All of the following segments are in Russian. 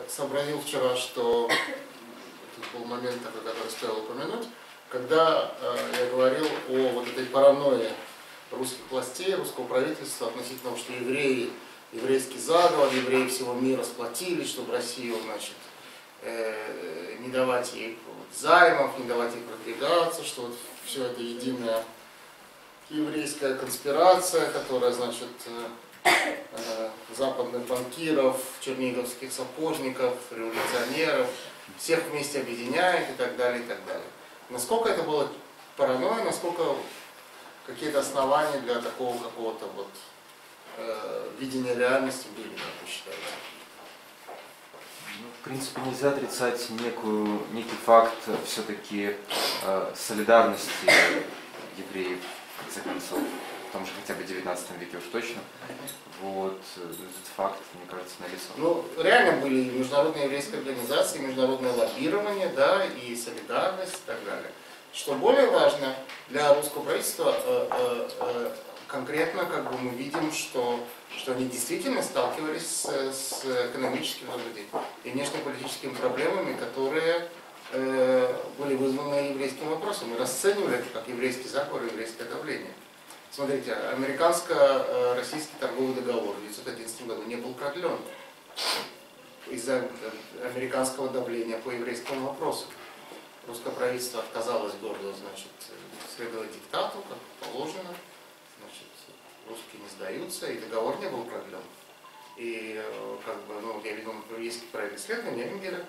сообразил вчера, что тут был момент такой, который стоило упомянуть, когда я говорил о вот этой паранойе русских властей, русского правительства относительно того, что евреи, еврейский заговор, евреи всего мира сплотились, чтобы Россию, значит, не давать ей займов, не давать ей продвигаться, что вот все это единая еврейская конспирация, которая, значит, западных банкиров, черниговских сапожников, революционеров, всех вместе объединяет и так далее, и так далее. Насколько это было паранойя, насколько какие-то основания для такого какого-то вот видения реальности были, как вы считаете? Ну, в принципе, нельзя отрицать некий факт все-таки солидарности евреев, в конце концов, в том же хотя бы 19 веке уж точно. Вот этот факт, мне кажется, налицо. Ну, реально были и международные еврейские организации, и международное лоббирование, да, и солидарность и так далее. Что более важно для русского правительства, конкретно как бы мы видим, что они действительно сталкивались с экономическими и внешнеполитическими проблемами, которые были вызваны еврейским вопросом. Мы расценивали это как еврейский заговор, еврейское давление. Смотрите, американско-российский торговый договор в 1911 году не был продлен из-за американского давления по еврейскому вопросу. Русское правительство отказалось гордо, значит, следовать диктату, как положено. Значит, русские не сдаются, и договор не был продлен. И как бы, ну, я видел, есть проект исследования Энгеля,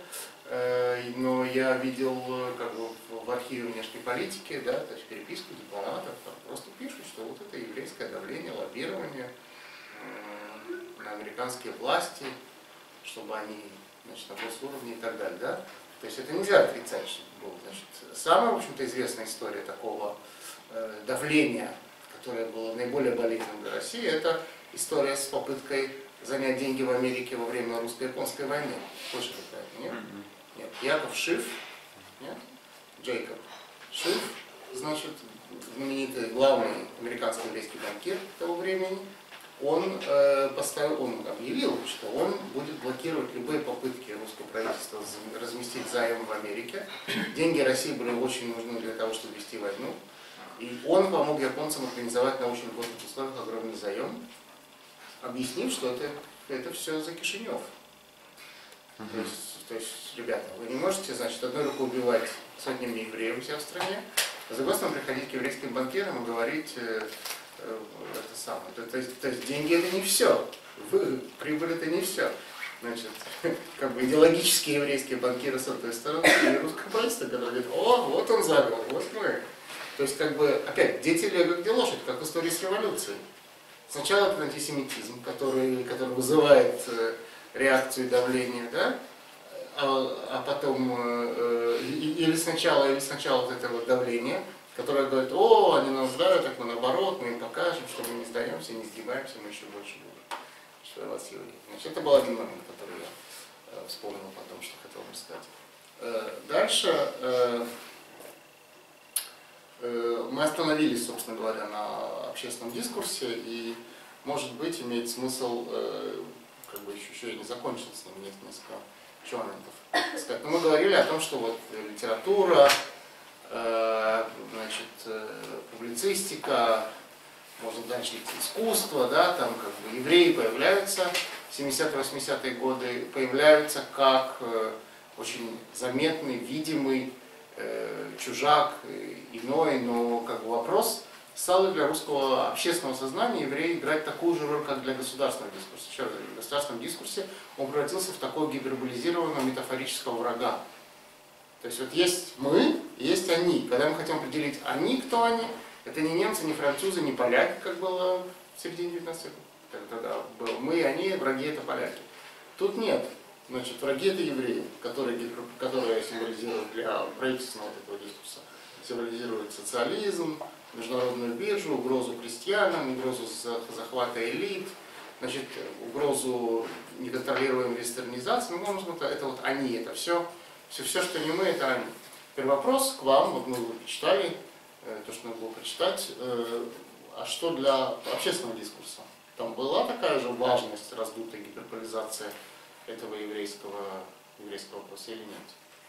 но я видел как бы в архиве внешней политики, да, то есть переписку дипломатов, там просто пишут, что вот это еврейское давление, лоббирование на американские власти, чтобы они, значит, на госуровне и так далее, да. То есть это нельзя отрицать, что было. Значит, самая, в общем-то, известная история такого давления, которое было наиболее болезненным для России, это история с попыткой занять деньги в Америке во время русско-японской войны. Слышали про это, нет? Нет. Яков Шиф, нет? Джейкоб Шиф, значит, знаменитый главный американский еврейский банкир того времени, он объявил, что он будет блокировать любые попытки русского правительства разместить займ в Америке. Деньги России были очень нужны для того, чтобы вести войну. И он помог японцам организовать на очень льготных условиях огромный заем, объяснив, что это все за Кишинев. То есть, ребята, вы не можете, значит, одной рукой убивать сотнями евреев у себя в стране, а с другой стороны приходить к еврейским банкирам и говорить это самое. То есть деньги это не все, прибыль это не все. Значит, как бы идеологические еврейские банкиры с одной стороны и русское правительство, которое говорит, о, вот он заговор, вот мы. То есть, как бы, опять, дети лего где лошадь, как в истории с революцией. Сначала это антисемитизм, который вызывает реакцию и давление, да? А потом или сначала вот это вот давление, которое говорит, о, они нас сдают, так мы наоборот, мы им покажем, что мы не сдаемся, не сгибаемся, мы еще больше будем. Что у вас евреи. Значит, это был один момент, который я вспомнил потом, что хотел бы сказать. Дальше мы остановились, собственно говоря, на общественном дискурсе, и, может быть, имеет смысл, как бы еще я не закончил с ним, есть несколько моментов. Но мы говорили о том, что вот литература, значит, публицистика, можно дальше идти искусство, да, там как бы евреи появляются в 70-80-е годы, появляются как очень заметный, видимый чужак, иной, но как бы вопрос, стал ли для русского общественного сознания евреи играть такую же роль, как для государственного дискурса. Еще раз, в государственном дискурсе он превратился в такого гиперболизированного метафорического врага. То есть вот есть мы, есть они. Когда мы хотим определить они, кто они, это не немцы, не французы, не поляки, как было в середине 19 века. Тогда было мы и они, враги это поляки. Тут нет. Значит, враги это евреи, которые символизируют для правительственного вот этого дискурса. Символизируют социализм, международную биржу, угрозу крестьянам, угрозу захвата элит, значит, угрозу неконтролируемой вестернизации. Ну, можно сказать, это вот они, это все, что не мы, это они. Теперь вопрос к вам, вот мы прочитали то, что надо было прочитать, а что для общественного дискурса? Там была такая же важность, раздутая гиперполизация этого еврейского вопроса или нет?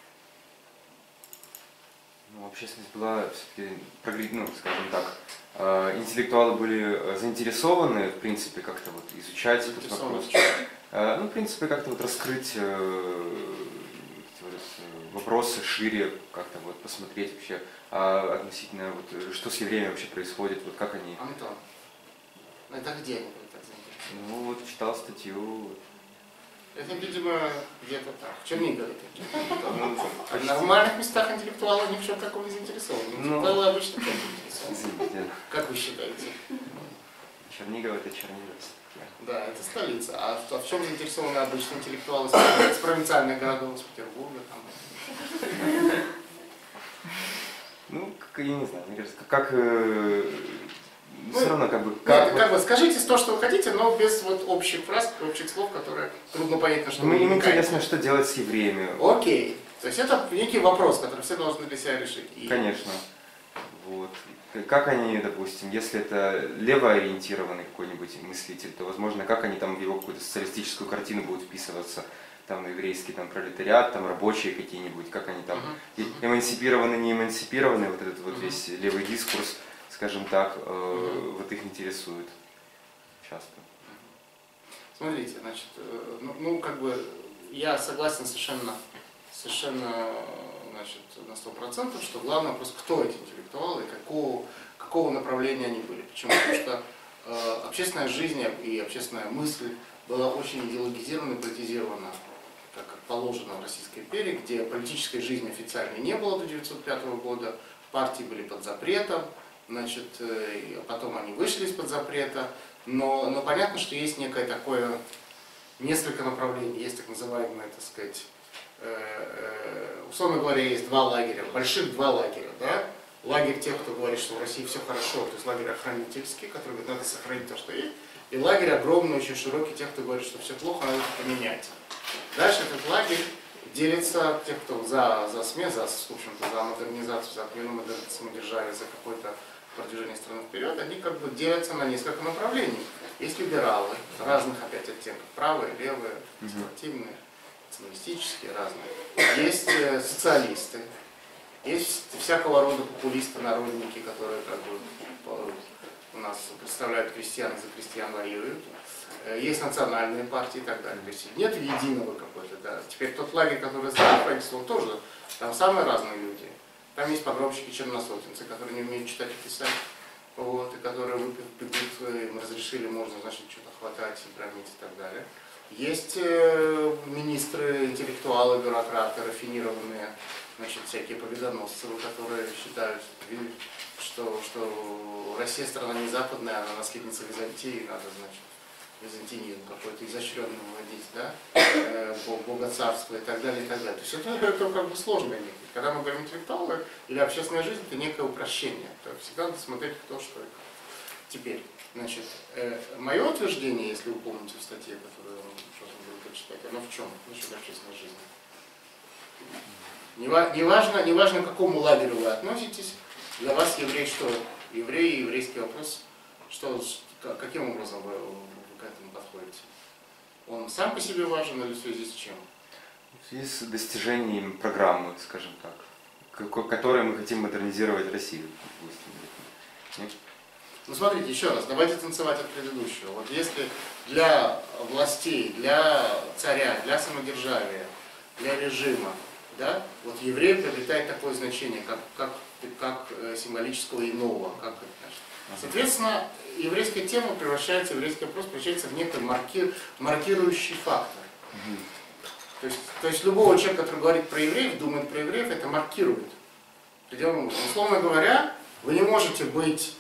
Ну, общественность была все-таки, ну, скажем так, интеллектуалы были заинтересованы, в принципе, как-то вот изучать этот вопрос. Ну, в принципе, как-то вот раскрыть вопросы шире, как-то вот посмотреть вообще относительно, вот, что с евреями вообще происходит, вот как они... Антон, ну это где они были так заинтересованы? Ну, вот читал статью. Это, видимо, где-то так, в Чернигове. В нормальных местах интеллектуалы ни в чем таком не заинтересованы. Интеллектуалы обычно тоже заинтересованы. Как вы считаете? Чернигов это Чернигов. Да, это столица. А в чем заинтересованы обычные интеллектуалы с провинциальных городов, с Петербурга? Ну, я не знаю, мне кажется, как... все равно как бы... Как бы скажите то, что вы хотите, но без вот общих фраз, общих слов, которые трудно понять, на что вы Им интересно, что делать с евреями. Окей. То есть это некий вопрос, который все должны для себя решить. Конечно. Вот. Как они, допустим, если это левоориентированный какой-нибудь мыслитель, то, возможно, как они там в его какую-то социалистическую картину будут вписываться, там, еврейский там, пролетариат, там, рабочие какие-нибудь, как они там эмансипированы, не эмансипированы, вот этот вот весь левый дискурс, скажем так, вот их интересует часто. Смотрите, значит, ну как бы я согласен совершенно значит, на 100%, что главный вопрос, кто эти интеллектуалы и какого направления они были. Почему? Потому что общественная жизнь и общественная мысль была очень идеологизирована и политизирована, как положено в Российской империи, где политической жизни официально не было до 1905 года, партии были под запретом, значит, потом они вышли из-под запрета, но понятно, что есть некое такое, несколько направлений, есть так называемые, так сказать, условно говоря, есть два лагеря, больших два лагеря, да? Лагерь тех, кто говорит, что в России все хорошо, то есть лагерь охранительский, который говорит, надо сохранить то, что есть, и лагерь огромный, очень широкий, тех, кто говорит, что все плохо, надо это поменять. Дальше этот лагерь делится, тех, кто за смену, в общем-то, за модернизацию, за отмену модернизации самодержавия, за какое-то продвижение страны вперед, они как бы делятся на несколько направлений. Есть либералы, разных опять оттенков, правые, левые, консервативные, националистические, разные. Есть социалисты, есть всякого рода популисты, народники, которые как бы у нас представляют крестьян, за крестьян воюют. Есть национальные партии и так далее. То есть нет единого какой-то. Да. Теперь тот лагерь, который за правительством, тоже, там самые разные люди. Там есть погромщики-черносотенцы, которые не умеют читать и писать, вот, и которые выпьют, им разрешили, можно, значит, что-то хватать, громить и так далее. Есть министры, интеллектуалы, бюрократы, рафинированные, значит, всякие победоносцы, которые считают, что Россия страна не западная, она наследница Византии, надо, значит, византинизм какой-то изощренный вводить, да, богоцарство и так далее, и так далее. То есть это как бы сложно некое. Когда мы говорим интеллектуалы или общественная жизнь, это некое упрощение. То есть всегда надо смотреть, кто что и как. Теперь, значит, мое утверждение, если вы помните в статье, которую я должен был прочитать, оно в чем? Насчет общественной жизни. Неважно, к какому лагерю вы относитесь, для вас еврей что? Еврей и еврейский вопрос, каким образом вы к этому подходите? Он сам по себе важен или в связи с чем? В связи с достижением программы, скажем так, которой мы хотим модернизировать Россию. Нет? Ну смотрите, еще раз, давайте танцевать от предыдущего. Вот если для властей, для царя, для самодержавия, для режима, да, вот еврей приобретает такое значение, как символического иного. Как это, значит. Соответственно, еврейская тема еврейский вопрос превращается в некий маркирующий фактор. То есть любого человека, который говорит про евреев, думает про евреев, это маркирует. Условно говоря, вы не можете быть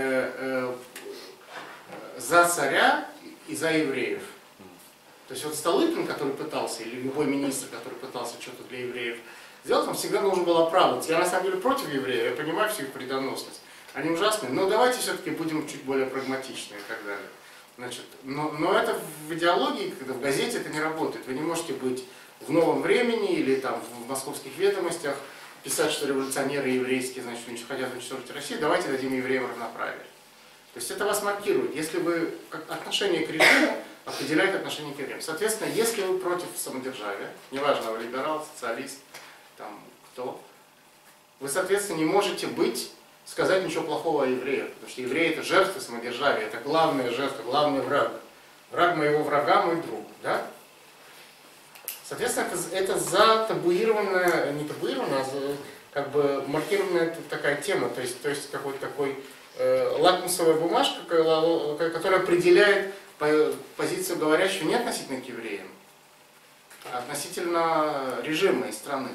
за царя и за евреев. То есть вот Столыпин, который пытался, или любой министр, который пытался что-то для евреев сделать, он всегда должен был оправдываться. Я на самом деле против евреев, я понимаю всю их вредоносность. Они ужасные, но давайте все-таки будем чуть более прагматичны и так далее. Значит, но это в идеологии, когда в газете это не работает. Вы не можете быть в Новом времени или там в Московских ведомостях, писать, что революционеры еврейские, значит, хотят уничтожить Россию, давайте дадим евреям равноправие. То есть это вас маркирует. Если вы отношение к режиму, определяет отношение к евреям. Соответственно, если вы против самодержавия, неважно, вы либерал, социалист, там кто, вы, соответственно, не можете сказать ничего плохого о евреях, потому что евреи это жертвы самодержавия, это главная жертва, главный враг. Враг моего врага, мой друг. Да? Соответственно, это затабуированная, не табуированная, а как бы маркированная такая тема, то есть какой-то такой лакмусовая бумажка, которая определяет позицию говорящего не относительно к евреям, а относительно режима и страны.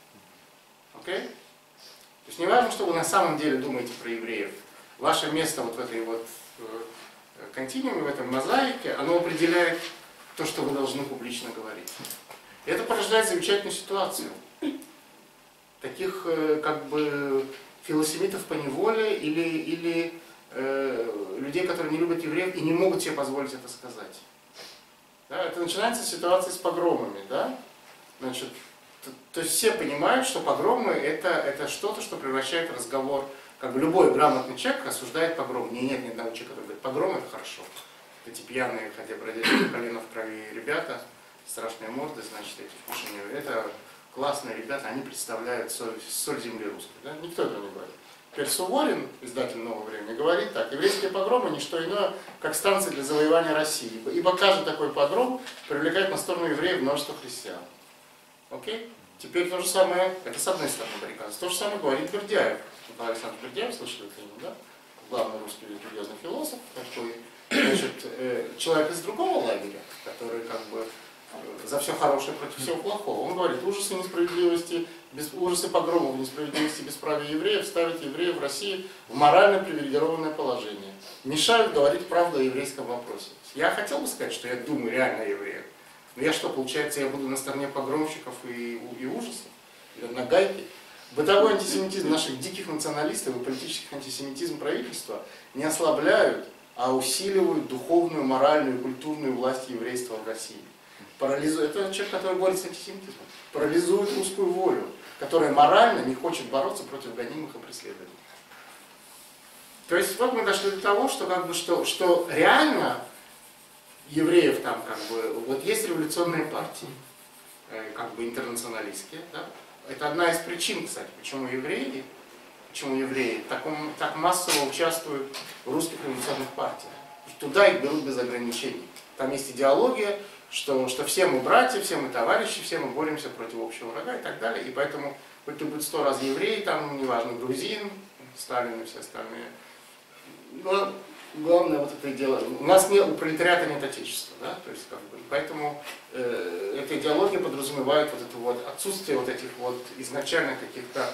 Окей? То есть не важно, что вы на самом деле думаете про евреев. Ваше место вот в этой вот континууме, в этом мозаике, оно определяет то, что вы должны публично говорить. И это порождает замечательную ситуацию. Таких как бы филосемитов по неволе или людей, которые не любят евреев и не могут себе позволить это сказать. Да? Это начинается ситуация с погромами. Да? Значит, то есть все понимают, что погромы это что-то, что превращает разговор. Как бы любой грамотный человек осуждает погром. Нет ни одного человека, который говорит, погром это хорошо. Эти пьяные, хотя бродящие по колено в крови ребята, страшные морды, значит, эти в кушанье, это классные ребята, они представляют соль земли русской. Да? Никто этого не говорит. Теперь Суворин, издатель «Нового времени», говорит так: еврейские погромы не что иное, как станция для завоевания России. Ибо каждый такой погром привлекает на сторону евреев множество христиан. Окей? Теперь то же самое, это с одной стороны баррикады. То же самое говорит Бердяев. Александр Бердяев, слышали это имя, да? Главный русский религиозный философ, такой, значит, человек из другого лагеря, который как бы за все хорошее против всего плохого. Он говорит, ужасы несправедливости, ужасы погромов, несправедливости, бесправия евреев ставят евреев в России в морально привилегированное положение. Мешают говорить правду о еврейском вопросе. Я хотел бы сказать, что я думаю реально о евреях. Но я что, получается, я буду на стороне погромщиков и ужасов? Или на гайке? Бытовой антисемитизм наших диких националистов и политический антисемитизм правительства не ослабляют, а усиливают духовную, моральную и культурную власть еврейства в России. Это человек, который борется с антисемитизмом. Парализует русскую волю, которая морально не хочет бороться против гонимых и преследований. То есть вот мы дошли до того, что реально евреев там как бы, вот есть революционные партии, как бы интернационалистские, да? Это одна из причин, кстати, почему евреи так массово участвуют в русских революционных партиях. Туда их берут без ограничений. Там есть идеология, что все мы братья, все мы товарищи, все мы боремся против общего врага и так далее. И поэтому, хоть ты будь 100 раз еврей, там, неважно, грузин, Сталин и все остальные. Но главное вот это дело. У нас нет, у пролетариата нет отечества, да? То есть, как бы, поэтому эта идеология подразумевает вот это вот отсутствие вот этих вот изначально каких-то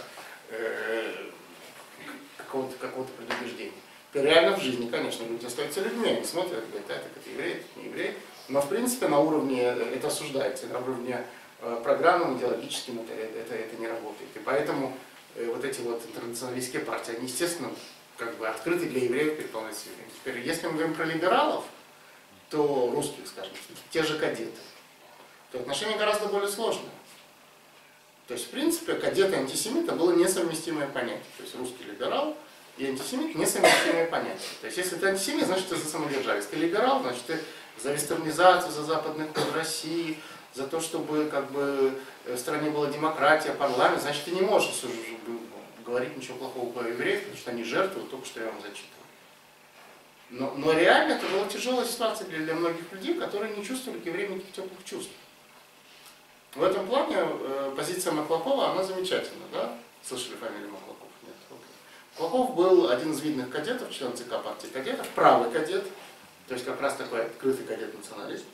какого-то предубеждения. Реально в жизни, конечно, люди остаются людьми, они смотрят, говорят, это еврей, это не еврей. Но в принципе на уровне, это осуждается, на уровне программным, идеологическим это не работает. И поэтому вот эти вот интернационалистские партии, они, естественно, как бы открыты для евреев перед полностью евреев. Теперь, если мы говорим про либералов, то русских, скажем, те же кадеты, то отношение гораздо более сложное. То есть, в принципе, кадет и антисемит было несовместимое понятие. То есть русский либерал и антисемит несовместимые понятия. То есть, если ты антисемит, значит, ты за самодержавие. Если ты либерал, значит, ты за вестернизацию, за западный ход России, за то, чтобы как бы в стране была демократия, парламент, значит, ты не можешь говорить ничего плохого по евреям, потому что они жертвы, только что я вам зачитывал. Но реально это была тяжелая ситуация для многих людей, которые не чувствовали к евреям никаких теплых чувств. В этом плане позиция Маклакова, она замечательна, да? Слышали фамилию Маклаков? Нет. Маклаков был один из видных кадетов, член ЦК партии кадетов, правый кадет, то есть как раз такой открытый кадет-националист.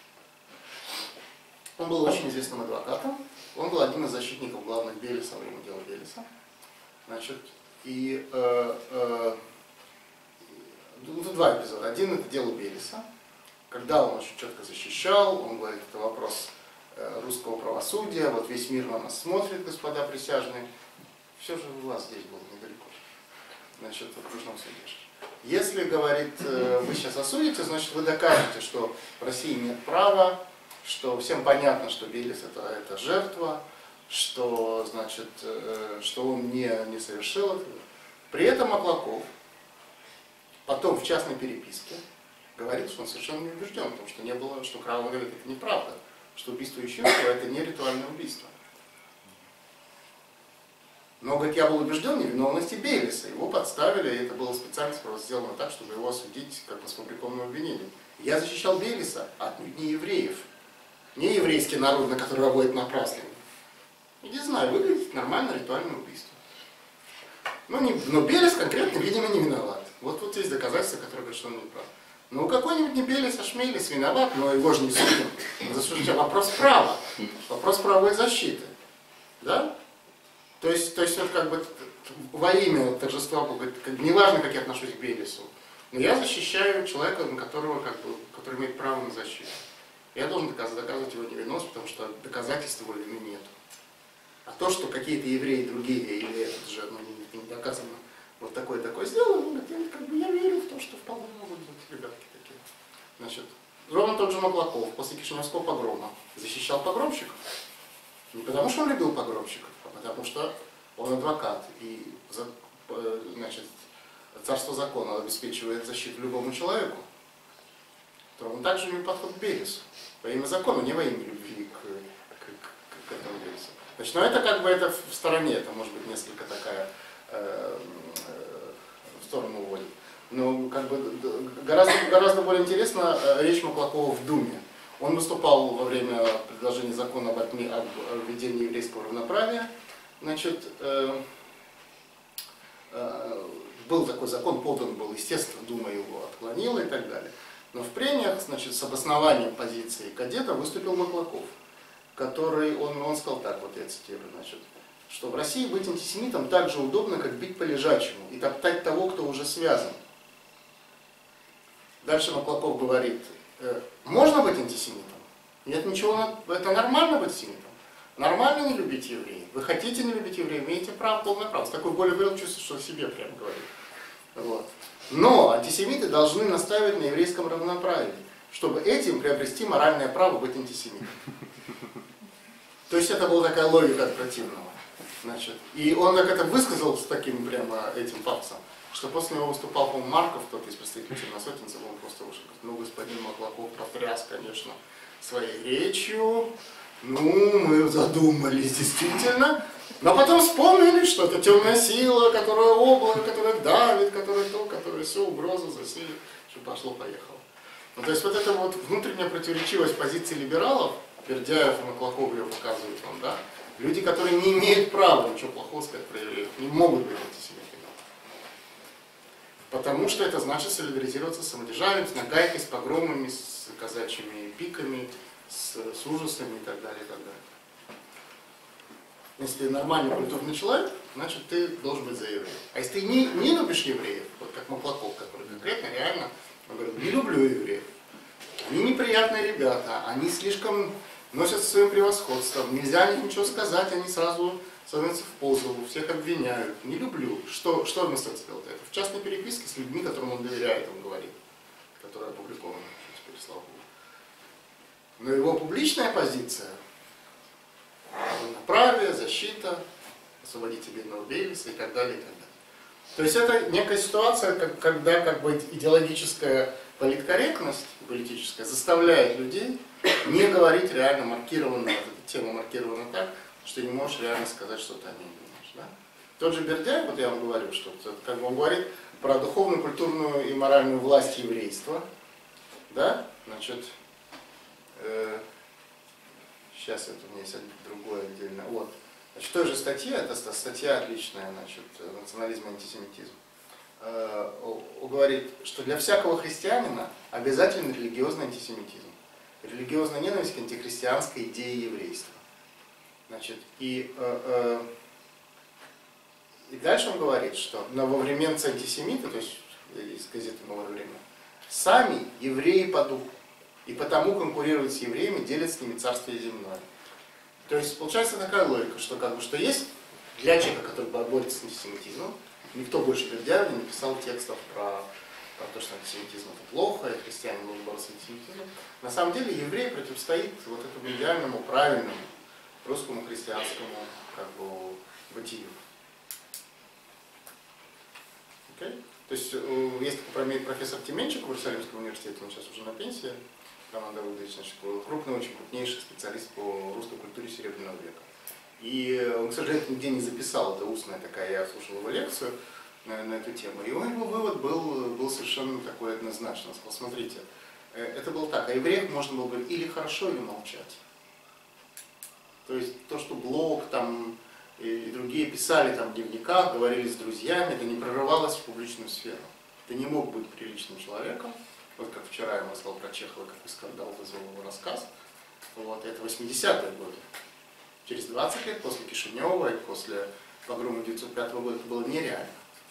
Он был очень известным адвокатом, он был одним из защитников главных Белеса во время дела Белеса. Значит, и тут два эпизода. Один это дело Белеса, когда он очень четко защищал, он говорит, это вопрос русского правосудия, вот весь мир на нас смотрит, господа присяжные. Все же у вас здесь было недалеко. Значит, в окружном суде. Если, говорит, вы сейчас осудите, значит, вы докажете, что в России нет права, что всем понятно, что Белес это жертва, что, значит, что он не совершил это. При этом Маклаков потом в частной переписке говорит, что он совершенно не убежден, потому что не было, что Крауэр говорит, это неправда, что убийство Ющенкова это не ритуальное убийство. Но, говорит, я был убежден в невиновности Бейлиса. Его подставили, и это было специально сделано так, чтобы его осудить как бы с фабрикованным обвинением. Я защищал Бейлиса, отнюдь не евреев. Не еврейский народ, на который работает напрасно. Не знаю, выглядит нормально ритуальное убийство. Но Бейлис конкретно, видимо, не виноват. Вот есть доказательства, которые говорят, что он не прав. Ну, какой-нибудь не Бейлис, а Шмейлис виноват, но его же не судим. Вопрос права. Вопрос правовой защиты. Да? То есть вот как бы во имя торжества, неважно, как я отношусь к Бейлису, но я защищаю человека, который имеет право на защиту. Я должен доказывать его невиновность, потому что доказательств его вины нет. А то, что какие-то евреи другие, или это же не доказано, вот такое сделано, я верю в то, что вполне могут быть ребятки такие. Значит, ровно тот же Маклаков после Кишиневского погрома защищал погромщиков. Не потому, что он любил погромщиков, а потому что он адвокат. И значит, царство закона обеспечивает защиту любому человеку. То он также имеет подход к Бейлису. Во имя закона, не во имя любви к этому Бейлису. Значит, но это как бы это в стороне, это может быть несколько такая в сторону уводит. Но как бы гораздо более интересна речь Маклакова в Думе. Он выступал во время предложения закона об введении еврейского равноправия. Значит, был такой закон, подан был, естественно, Дума его отклонила и так далее. Но в прениях, значит, с обоснованием позиции кадета выступил Маклаков, который, он сказал так, вот я цитирую, значит, что в России быть антисемитом так же удобно, как бить по лежачему и топтать того, кто уже связан. Дальше Маклаков говорит, можно быть антисемитом? Нет ничего, это нормально быть антисемитом. Нормально не любить евреев. Вы хотите не любить евреев, имеете право, полное право. С такой болью говорил, чувствую, что о себе прямо говорит. Вот. Но антисемиты должны наставить на еврейском равноправии, чтобы этим приобрести моральное право быть антисемитом. То есть это была такая логика от противного. Значит, и он как это высказал с таким прямо этим пафосом, что после него выступал, по-моему, Марков, тот из представителей черносотенцев, он просто ушел. Ну, господин Маклаков потряс, конечно, своей речью. Ну, мы задумались действительно, но потом вспомнили, что это темная сила, которая облако, которая давит, которая то, которая все, угроза, засилие, что пошло-поехало. Ну, то есть вот эта вот внутренняя противоречивость позиции либералов, Бердяев и Маклаков ее показывают вам, да, люди, которые не имеют права ничего плохого сказать про евреев, не могут быть антисемитами. Потому что это значит солидаризироваться с самодержавием, с нагайкой, с погромами, с казачьими пиками, с ужасами и так далее, и так далее. Если ты нормальный культурный человек, значит ты должен быть за евреев. А если ты не любишь евреев, вот как Маклаков, который конкретно, реально, он говорит, не люблю евреев. Они неприятные ребята, они слишком носят своим превосходством, нельзя о них ничего сказать, они сразу становятся в позу, всех обвиняют. Не люблю. Что вместо этого делать? Это в частной переписке с людьми, которым он доверяет, он говорит, которая опубликована теперь, слава Богу. Но его публичная позиция, равноправие, защита, освободите бедного Бейлиса и так далее, и так далее. То есть это некая ситуация, когда как бы идеологическая политкорректность политическая заставляет людей не говорить реально маркированно, вот эта тема маркирована так, что не можешь реально сказать, что ты о ней думаешь. Да? Тот же Бердяев, вот я вам говорю, что как бы он говорит про духовную, культурную и моральную власть еврейства. Да? Значит, сейчас это у меня есть другое отдельно. Вот. Значит, в той же статье, это статья отличная, значит, национализм и антисемитизм, говорит, что для всякого христианина обязательно религиозный антисемитизм. Религиозная ненависть к антихристианской идее еврейства. Значит, и дальше он говорит, что нововременцы антисемиты, то есть из газеты «Новое время», сами евреи по духу. И потому конкурировать с евреями, делят с ними царствие земное. То есть получается такая логика, что как бы что есть для человека, который борется с антисемитизмом, никто больше Бердяева не написал текстов про то, что антисемитизм это плохо, и христиане должны бороться с антисемитизмом. На самом деле еврей противостоит вот этому идеальному, правильному, русскому христианскому как бы бытию. Okay? То есть есть такой профессор Тименчик в Иерусалимском университете, он сейчас уже на пенсии, Роман Давыдович, значит, крупный, очень крупнейший специалист по русской культуре Серебряного века. И он, к сожалению, нигде не записал, это устная такая, я слушал его лекцию на эту тему. И его вывод был совершенно такой однозначный. Он сказал, смотрите, это было так, о евреях можно было говорить или хорошо, или молчать. То есть то, что Блок там и другие писали там в дневниках, говорили с друзьями, это не прорывалось в публичную сферу. Ты не мог быть приличным человеком. Вот как вчера я сказал про Чехова, какой скандал вызвал его рассказ. Вот, это 80-е годы. Через 20 лет после Кишинева и после погрома 1905 года это было нереально.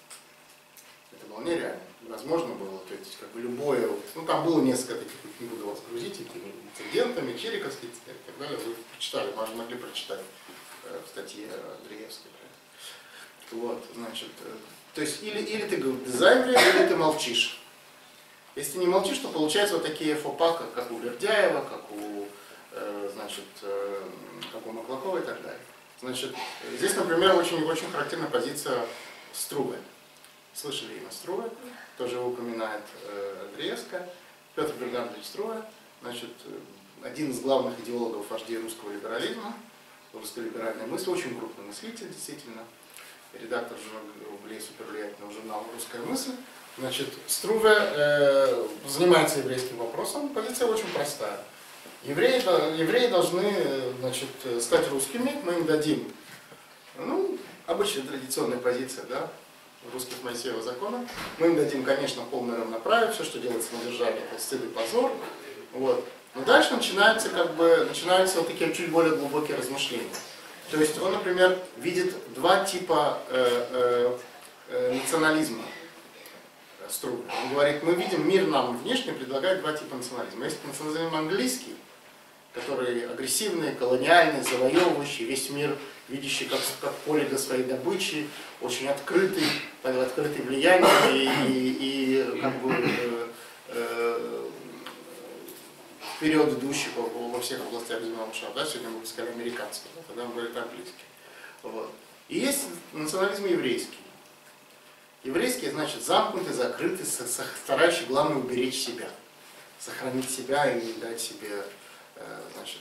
Это было нереально. Невозможно было, то есть как бы любое, ну там было несколько таких, не буду вас грузить, этими инцидентами, Чериковские и так далее, вы прочитали, могли прочитать в статье Андреевской. Вот, значит, то есть или ты за еврея, или ты молчишь. Если ты не молчишь, то получается вот такие фопа, как у Бердяева, как у, значит, как у Маклакова и так далее. Значит, здесь, например, очень характерна позиция Струве. Слышали имя Струве? Тоже его упоминает Андреевская. Петр Бергардович Струве, значит, один из главных идеологов вождей русского либерализма, русской либеральной мысли, очень крупный мыслитель, действительно, редактор супервлиятельного журнала «Русская мысль». Значит, Струве занимается еврейским вопросом, позиция очень простая. Евреи должны, значит, стать русскими, мы им дадим, ну, обычная традиционная позиция, да, русских Моисеева закона, мы им дадим, конечно, полное равноправие, все, что делается на державе, это стыд и позор, вот. Но дальше начинаются вот такие чуть более глубокие размышления. То есть он, например, видит два типа национализма. Струве. Он говорит, мы видим, мир нам внешне предлагает два типа национализма. Есть национализм английский, который агрессивный, колониальный, завоевывающий, весь мир видящий как поле для своей добычи, очень открытый влиянию и как бы вперед идущий во всех областях земного шара. Да? Сегодня мы бы сказали американский, да? Тогда он говорит английский. Вот. И есть национализм еврейский. Еврейский, значит, замкнутый, закрытый, старающий, главное, уберечь себя, сохранить себя и не дать себе, значит,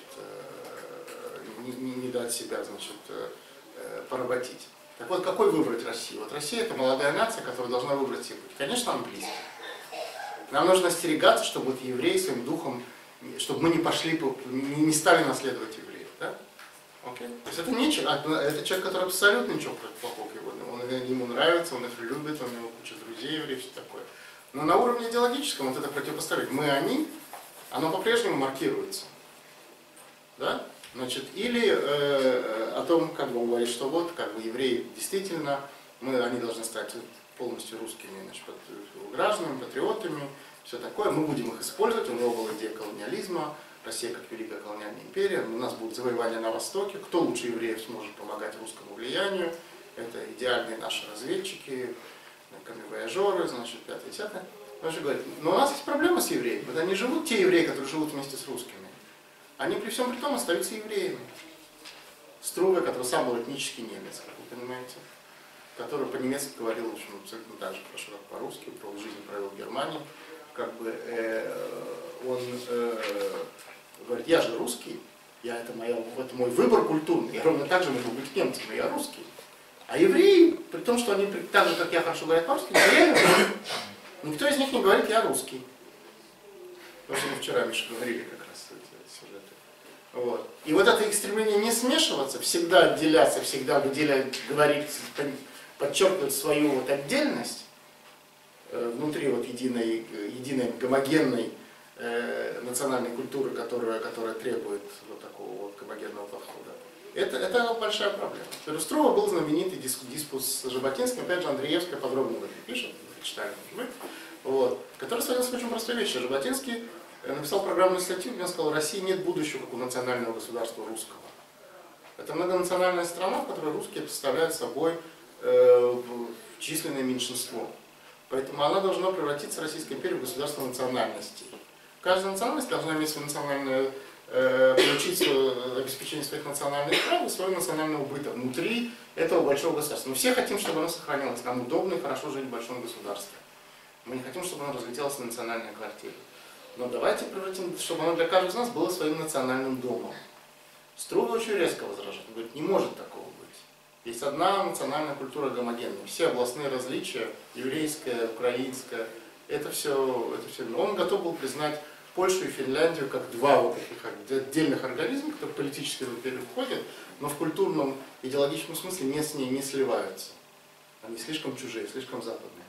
не дать себя, значит, поработить. Так вот, какой выбрать Россию? Вот Россия — это молодая нация, которая должна выбрать себе путь. Конечно, английский. Нам нужно остерегаться, чтобы вот евреи своим духом, чтобы мы не пошли, не стали наследовать евреев. Да? Okay. То есть это человек, который абсолютно ничего плохого его. Он ему нравится, он это любит, у него куча друзей, евреев, все такое. Но на уровне идеологическом вот это противопоставить. Мы, они, оно по-прежнему маркируется. Да? Значит, или о том, как бы он говорит, что вот, как бы евреи действительно, они должны стать полностью русскими, значит, гражданами, патриотами, все такое. Мы будем их использовать, у него была идея колониализма. Россия как великая колониальная империя, у нас будут завоевания на Востоке, кто лучше евреев сможет помогать русскому влиянию, это идеальные наши разведчики, камевояжеры, значит, 5-10. Он же говорит, но у нас есть проблема с евреями, вот они живут, те евреи, которые живут вместе с русскими, они при всем при том остаются евреями. Струве, который сам был этнический немец, как вы понимаете, который по-немецки говорил, в общем, абсолютно так же хорошо, как по-русски, полжизни провел в Германии, как бы он говорит, я же русский, это мой выбор культурный, я ровно так же могу быть немцем, но я русский. А евреи, при том, что они так же, как я, хорошо говорят по-русски, никто из них не говорит, я русский. Потому что мы вчера, Миша, говорили как раз эти сюжеты. Вот. И вот это их стремление не смешиваться, всегда отделяться, всегда выделять, говорить, подчеркивать свою вот отдельность внутри вот единой гомогенной национальной культуры, которая требует вот такого вот гомогенного подхода. Это большая проблема. Струве был знаменитый диспут с Жаботинским, опять же, Андреевская подробно об этом пишет, прочитали, вот, который сводился к очень простой вещи. Жаботинский написал программную статью, где он сказал, в России нет будущего как у национального государства русского. Это многонациональная страна, в которой русские представляют собой численное меньшинство. Поэтому она должна превратиться, Российская империя, в государство национальностей. Каждая национальность должна иметь свою национальную получить обеспечение своих национальных прав и своего национального быта внутри этого большого государства. Мы все хотим, чтобы оно сохранялось. Нам удобно и хорошо жить в большом государстве. Мы не хотим, чтобы оно разлетелось на национальные квартиры. Но давайте превратим, чтобы оно для каждого из нас было своим национальным домом. Струва очень резко возражает. Он говорит, не может такого быть. Есть одна национальная культура гомогенная. Все областные различия, еврейская, украинская, это все. Он готов был признать Польшу и Финляндию как два вот таких отдельных организма, которые политически друг друга входят, но в культурном, идеологическом смысле не с ней не сливаются. Они слишком чужие, слишком западные.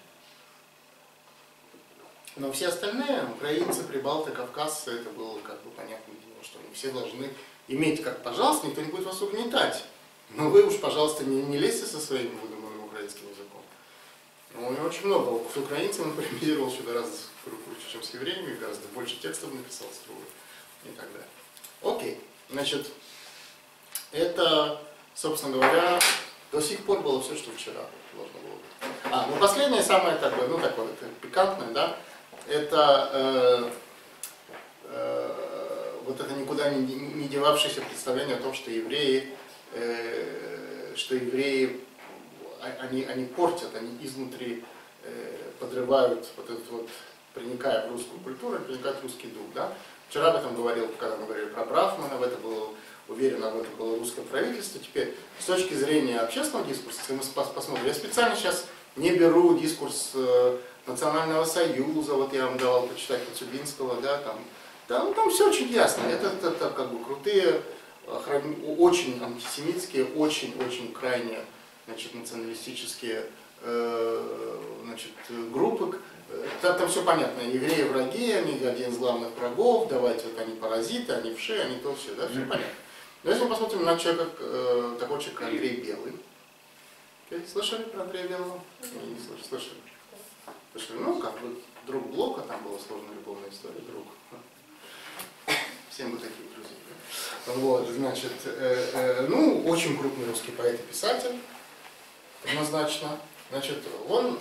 Но все остальные, украинцы, прибалты, кавказцы, это было как бы понятно, что они все должны иметь, как пожалуйста, никто не будет вас угнетать. Но вы уж, пожалуйста, не лезьте со своим выдуманным украинским языком. У него очень много. С украинцами он полемизировал еще гораздо круче, чем с евреями, гораздо больше текстов написал Струве и так далее. Окей, значит, это, собственно говоря, до сих пор было все, что вчера должно было быть. Ну последнее, самое такое, ну такое, пикантное, да, это вот это никуда не девавшееся представление о том, что евреи они портят, они изнутри подрывают вот этот вот, проникая в русскую культуру, проникает в русский дух. Да? Вчера об этом говорил, когда мы говорили про Брафмана, в это было уверено, в это было русское правительство. Теперь, с точки зрения общественного дискурса, если мы посмотрим, я специально сейчас не беру дискурс Национального союза, вот я вам давал почитать Коцюбинского, да, там все очень ясно. Это как бы крутые, очень антисемитские, очень крайне, значит, националистические, значит, группы. Там все понятно. Евреи враги, они один из главных врагов, давайте вот они паразиты, они вши, они то все, да, все понятно. Но если мы посмотрим на человека, такого человека, как Андрей Белый. Слышали про Андрея Белого? Не слышали. Слышали? Ну, как бы друг Блока, там была сложная любовная история, друг. Всем бы таких друзей. Вот, значит, ну, очень крупный русский поэт и писатель, однозначно. Значит, он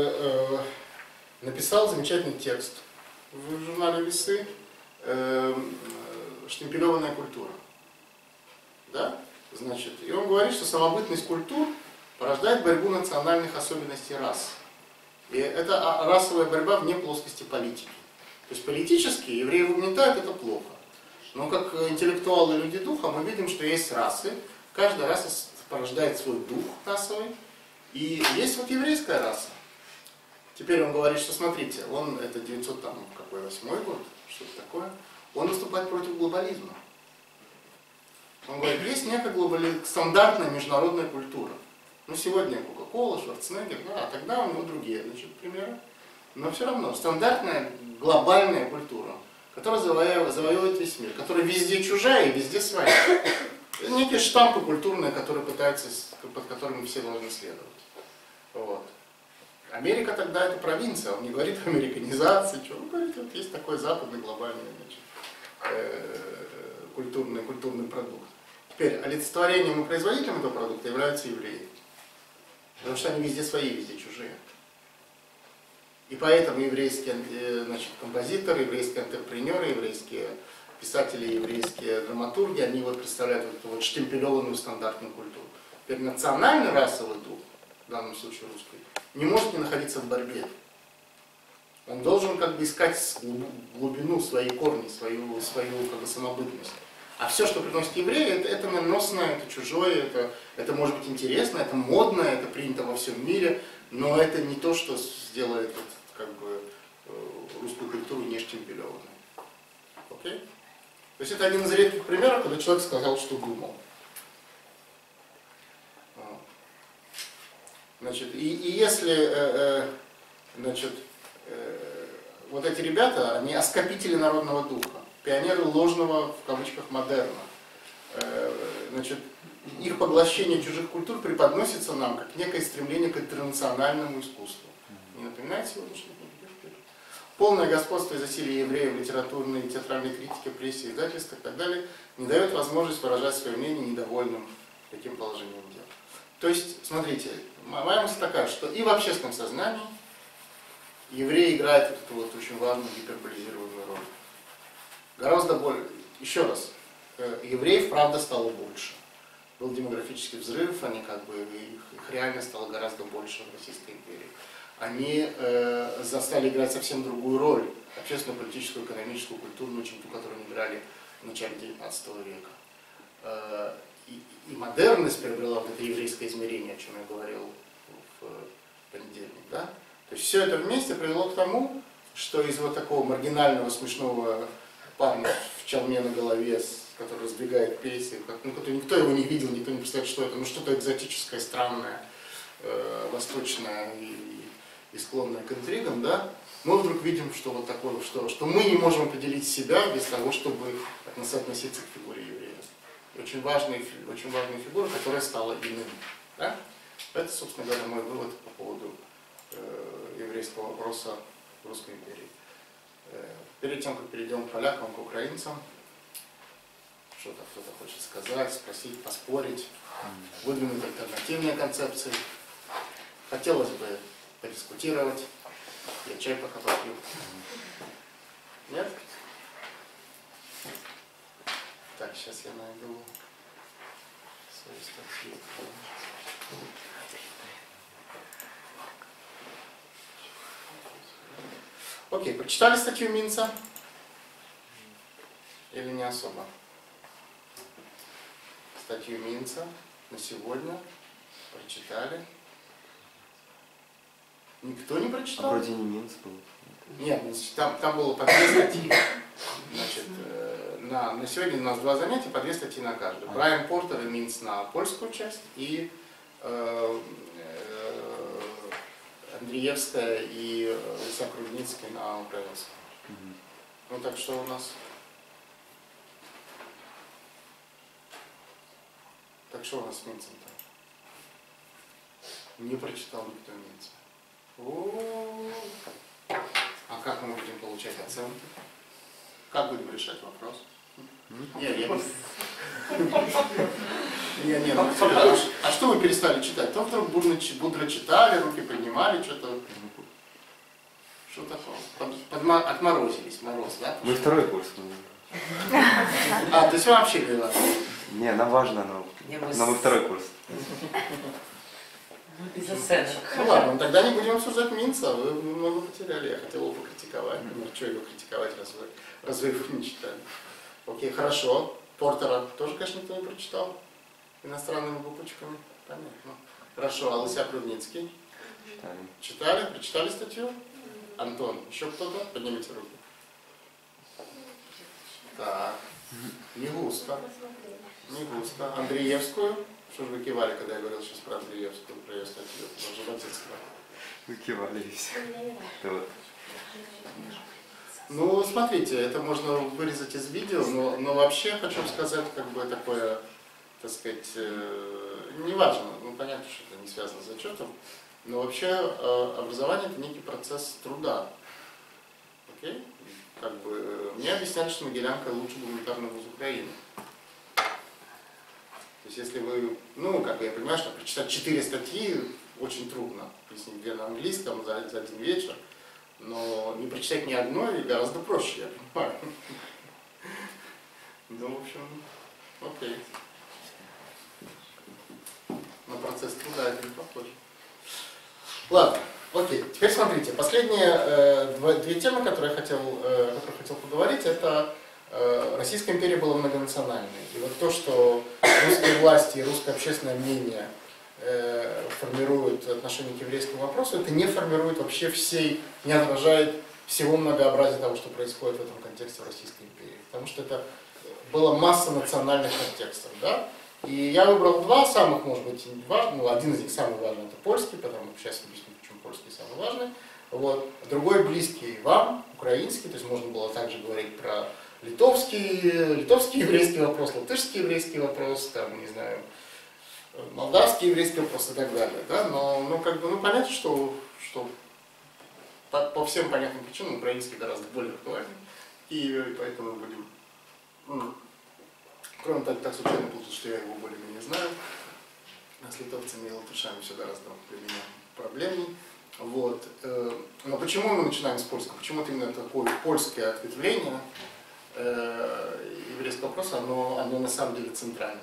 написал замечательный текст в журнале «Весы» «Штемпелеванная культура». Да? Значит, и он говорит, что самобытность культур порождает борьбу национальных особенностей рас. И это расовая борьба вне плоскости политики. То есть политически евреев угнетают, это плохо. Но как интеллектуалы, люди духа, мы видим, что есть расы. Каждая раса порождает свой дух расовый. И есть вот еврейская раса. Теперь он говорит, что смотрите, он, это 908 год, что-то такое, он выступает против глобализма. Он говорит, есть некая стандартная международная культура. Ну, сегодня Кока-Кола, Шварценеггер, а тогда у него другие, значит, примеры. Но все равно, стандартная глобальная культура, которая завоевывает весь мир, которая везде чужая и везде своя. Это некие штампы культурные, которые под которыми все должны следовать. Вот. Америка тогда это провинция, он не говорит о американизации, что он говорит, вот есть такой западный глобальный, значит, культурный продукт. Теперь олицетворением и производителем этого продукта являются евреи. Потому что они везде свои, везде чужие. И поэтому еврейские, значит, композиторы, еврейские антрепренеры, еврейские писатели, еврейские драматурги, они вот представляют вот эту вот штемпелеванную стандартную культуру. Теперь национальный расовый дух, в данном случае русский, не может не находиться в борьбе. Он должен как бы искать глубину, свои корни, свою как бы самобытность. А все, что приносит евреи, это наносное, это чужое, это может быть интересно, это модно, это принято во всем мире, но это не то, что сделает как бы русскую культуру не штемпелеванной. Окей? То есть это один из редких примеров, когда человек сказал, что думал. Значит, и если значит, вот эти ребята, они оскопители народного духа, пионеры ложного, в кавычках, модерна. Значит, их поглощение чужих культур преподносится нам как некое стремление к интернациональному искусству. Не напоминает сегодняшний день? Полное господство и засилие евреев в литературной и театральной критике, прессе, издательствах и так далее не дает возможность выражать свое мнение недовольным таким положением дел. То есть, смотрите, моя мысль такая, что и в общественном сознании евреи играют эту вот очень важную гиперболизированную роль. Гораздо более, еще раз, евреев, правда, стало больше. Был демографический взрыв, они как бы, их реально стало гораздо больше в Российской империи. Они застали играть совсем другую роль, общественно-политическую, экономическую, культурную, чем ту, которую они играли в начале XIX века. И модерность приобрела вот это еврейское измерение, о чем я говорил в понедельник. Да? То есть все это вместе привело к тому, что из вот такого маргинального, смешного парня в чалме на голове, который раздвигает пейсы, никто его не видел, никто не представляет, что это, ну что-то экзотическое, странное, восточное и склонное к интригам, да? Мы вдруг видим, что вот такое, что мы не можем определить себя без того, чтобы относиться к фигуре еврея. Очень важная фигура, которая стала иным. Да? Это, собственно говоря, мой вывод по поводу еврейского вопроса в Русской империи. Перед тем, как перейдем к полякам, к украинцам, что-то кто-то хочет сказать, спросить, поспорить, выдвинуть альтернативные концепции. Хотелось бы подискутировать. Я чай пока попью. Нет? Так, сейчас я найду свою статью. Окей, прочитали статью Минца? Или не особо? Статью Минца на сегодня прочитали. Никто не прочитал? Вроде не Минц был. Нет, там было по 2 статьи. Значит, на сегодня у нас 2 занятия, по 2 статьи на каждую. Брайан Портер и Минц на польскую часть, и Андреевская и Исаак Рудницкий на украинскую. Ну так что у нас? Так что у нас с Минцем-то? Не прочитал никто Минца. А как мы будем получать оценки? Как будем решать вопрос? А что вы перестали читать? То вдруг бодро читали, руки поднимали, что-то... Что такое? Отморозились, мороз, да? Мы второй курс. То есть вы вообще говорили? Не, нам важно, но мы второй курс. Без оценок. Ну ладно, тогда не будем обсуждать Минца, вы много потеряли, я хотел его покритиковать. Ну, что его критиковать, раз вы его не читали? Окей, хорошо. Портера тоже, конечно, никто не прочитал. Иностранными буквочками. Понятно. Хорошо, а Лысяк Рудницкий? Читали? Прочитали статью? Антон, еще кто-то? Поднимите руку. Так. Не густо. Не густо. Андреевскую? Что же вы кивали, когда я говорил сейчас про Андреевскую, про ее статью? Вы кивали и все. Ну, смотрите, это можно вырезать из видео, но вообще хочу сказать, как бы такое, так сказать, неважно, ну понятно, что это не связано с зачетом, но вообще образование это некий процесс труда. Окей? Как бы мне объясняли, что Могилянка лучший гуманитарный вуз Украины. То есть если вы, ну, как бы я понимаю, что прочитать 4 статьи очень трудно, если две на английском за один вечер. Но не прочитать ни одной гораздо проще, я понимаю. Ну, в общем, окей. На процесс труда это не похоже. Ладно, окей. Теперь смотрите, последние 2 темы, о которых я хотел поговорить, это Российская империя была многонациональной. И вот то, что русские власти и русское общественное мнение формирует отношение к еврейскому вопросу, это не формирует вообще не отражает всего многообразия того, что происходит в этом контексте в Российской империи. Потому что это была масса национальных контекстов. Да? И я выбрал 2 самых, может быть, важных, один из них самый важный, это польский, потому что сейчас объясню, почему польский самый важный. Вот. Другой близкий вам, украинский, то есть можно было также говорить про литовский еврейский вопрос, латышский еврейский вопрос, там, не знаю, молдавский еврейский вопрос и так далее. Да? Но как бы, понятно, что по всем понятным причинам украинский гораздо более актуальный. И поэтому мы будем... Кроме того, так случайно получилось, что я его более-менее знаю. А с литовцами и латышами все гораздо для меня проблемней. Вот. Но почему мы начинаем с польского? Почему это именно такое польское ответвление? еврейского вопроса, оно на самом деле центральное.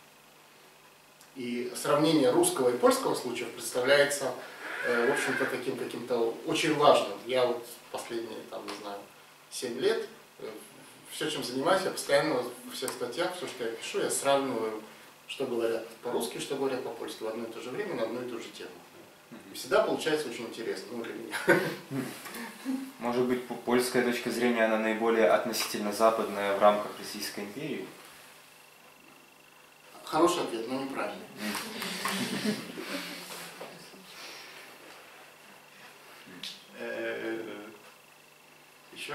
И сравнение русского и польского случаев представляется, в общем-то, таким каким-то очень важным. Я вот последние, там, не знаю, 7 лет, все, чем занимаюсь, я постоянно во всех статьях, все, что я пишу, я сравниваю, что говорят по-русски, что говорят по-польски в одно и то же время, на одну и ту же тему. И всегда получается очень интересно, ну, для меня. Может быть, польская точка зрения, она наиболее относительно западная в рамках Российской империи? Хороший ответ, но неправильный. Еще?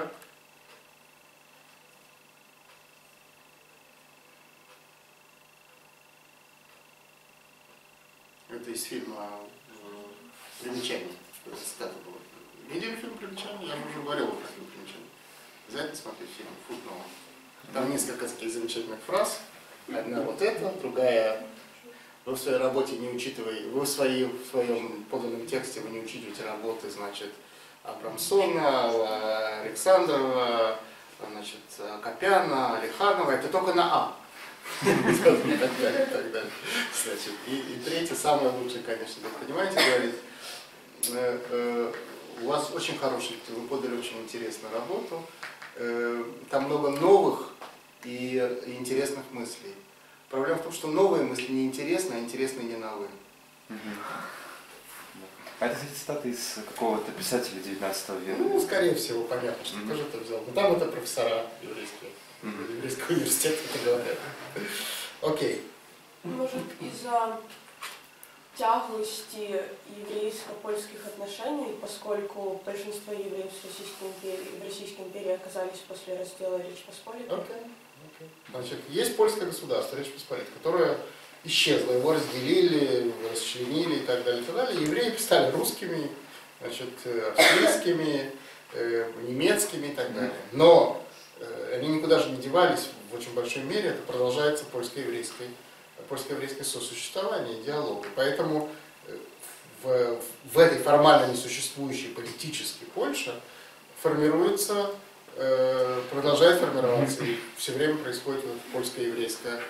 Это из фильма «Примечание». Цитата была. Видели фильм «Примечание»? Я уже говорил про фильм «Примечание». Обязательно смотреть фильм Футнова. Там несколько таких замечательных фраз. Одна вот эта, другая: вы в своей работе не учитываете, вы в своем поданном тексте вы не учитываете работы, значит, Абрамсона, Александрова, значит, Копяна, Алиханова, это только на А. И так далее. Значит, и третье, самое лучшее, конечно, вы понимаете, говорит, у вас очень хороший, вы подали очень интересную работу, там много новых и интересных мыслей. Проблема в том, что новые мысли не интересны, а интересны не новые. А это, кстати, цитата из какого-то писателя 19 века? Ну, скорее всего, понятно, что тоже это взял. Но там это профессора еврейского университета это говорят. Окей. Может, из-за тяглости еврейско-польских отношений, поскольку большинство евреев в Российской империи оказались после раздела Речи Посполитой? Значит, есть польское государство, Речь Посполитая, которое исчезло, его разделили, расчленили и так далее, и так далее. Евреи стали русскими, значит, австрийскими, немецкими и так далее. Но они никуда же не девались в очень большой мере, это продолжается польско-еврейское сосуществование, диалог. Поэтому в этой формально несуществующей политической Польше формируется, продолжает формироваться, и все время происходит польско-еврейское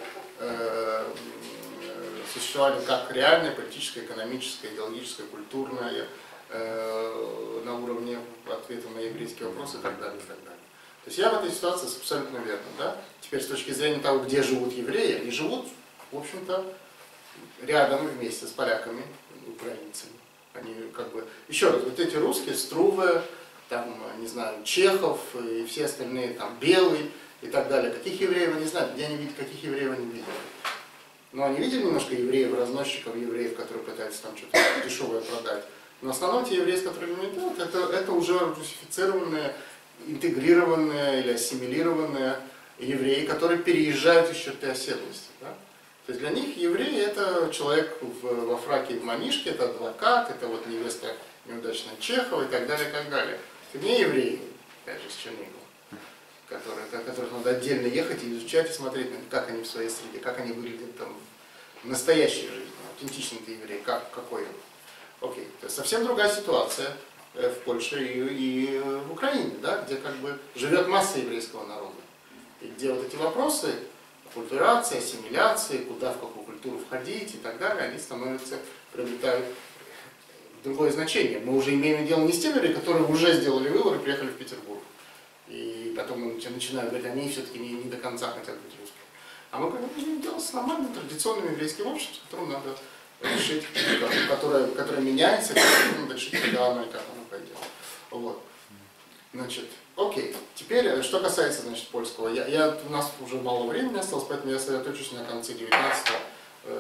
существование как реальное, политическое, экономическое, идеологическое, культурное, на уровне ответа на еврейские вопросы и так далее, и так далее. То есть я в этой ситуации абсолютно верно. Да? Теперь с точки зрения того, где живут евреи, они живут, в общем-то, рядом вместе с поляками, украинцами. Они как бы, еще раз, вот эти русские, Струве, там, не знаю, Чехов и все остальные, там, Белый и так далее. Каких евреев они знают, где они видят, каких евреев они видели. Но они видели немножко евреев, разносчиков евреев, которые пытаются там что-то дешевое продать. Но в основном те евреи, с которыми они делают, это уже русифицированные, интегрированные или ассимилированные евреи, которые переезжают из черты оседлости. Да? То есть для них еврей это человек во фраке и в манишке, это адвокат, это вот невеста неудачная Чехова и так далее, и так далее. Это не евреи, опять же, с Черниговым, которых надо отдельно ехать и изучать и смотреть, как они в своей среде, как они выглядят там в настоящей жизни, аутентичный-то еврей, какой он. Окей. То есть совсем другая ситуация в Польше и в Украине, да, где как бы живет масса еврейского народа. И где вот эти вопросы культурации, ассимиляции, куда, в какую культуру входить и так далее, они приобретают другое значение. Мы уже имеем дело не с теми людьми, которые уже сделали выбор и приехали в Петербург. И потом мы начинаем говорить, они все-таки не до конца хотят быть русскими. А мы имеем дело с нормальным традиционным еврейским обществом, с которым надо решить, которое меняется, которое надо решить, когда оно и как оно пойдет. Вот. Значит, окей. Теперь, что касается, значит, польского. У нас уже мало времени осталось, поэтому я сосредоточусь на конце 19-го,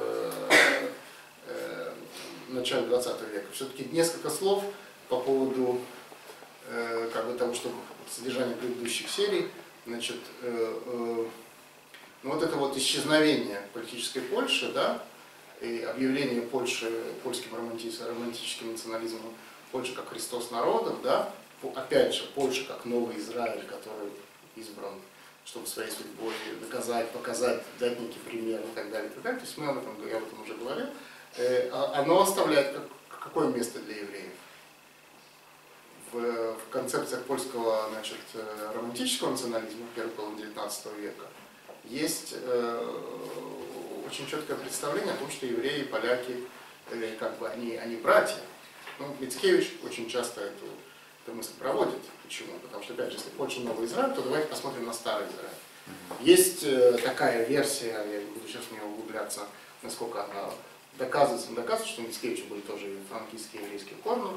начале 20 века. Все-таки несколько слов по поводу как бы того, что содержание предыдущих серий. Значит, ну, вот это вот исчезновение политической Польши, да, и объявление Польши польским романтическим национализмом Польши как Христос народов, да, опять же, Польша как новый Израиль, который избран, чтобы своей судьбой доказать, показать, дать некий пример и так далее, и так далее. То есть я об этом уже говорил. Оно оставляет какое место для евреев в концепциях польского, значит, романтического национализма первой половины XIX века есть очень четкое представление о том, что евреи и поляки, как бы они братья. Ну, Мицкевич очень часто эту мысль проводит. Почему? Потому что, опять же, если Польша новый Израиль, то давайте посмотрим на старый Израиль. Есть такая версия, я не буду сейчас в нее углубляться, насколько она доказывается, не доказывается, что у Мицкевича были тоже и франкистские, еврейские корни.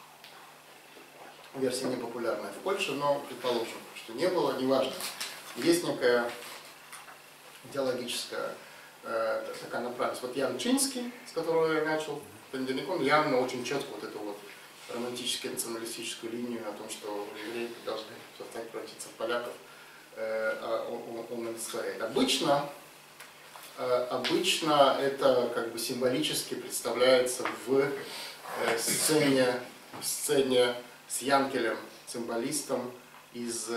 Версия непопулярная в Польше, но предположим, что не было, неважно. Есть некая идеологическая такая направленность. Вот Ян Чинский, с которого я начал понедельник, он явно очень четко вот эту вот романтическую националистическую линию о том, что евреи должны стать превратиться в поляков, он олицетворяет. Обычно это как бы символически представляется в сцене с Янкелем, цимбалистом из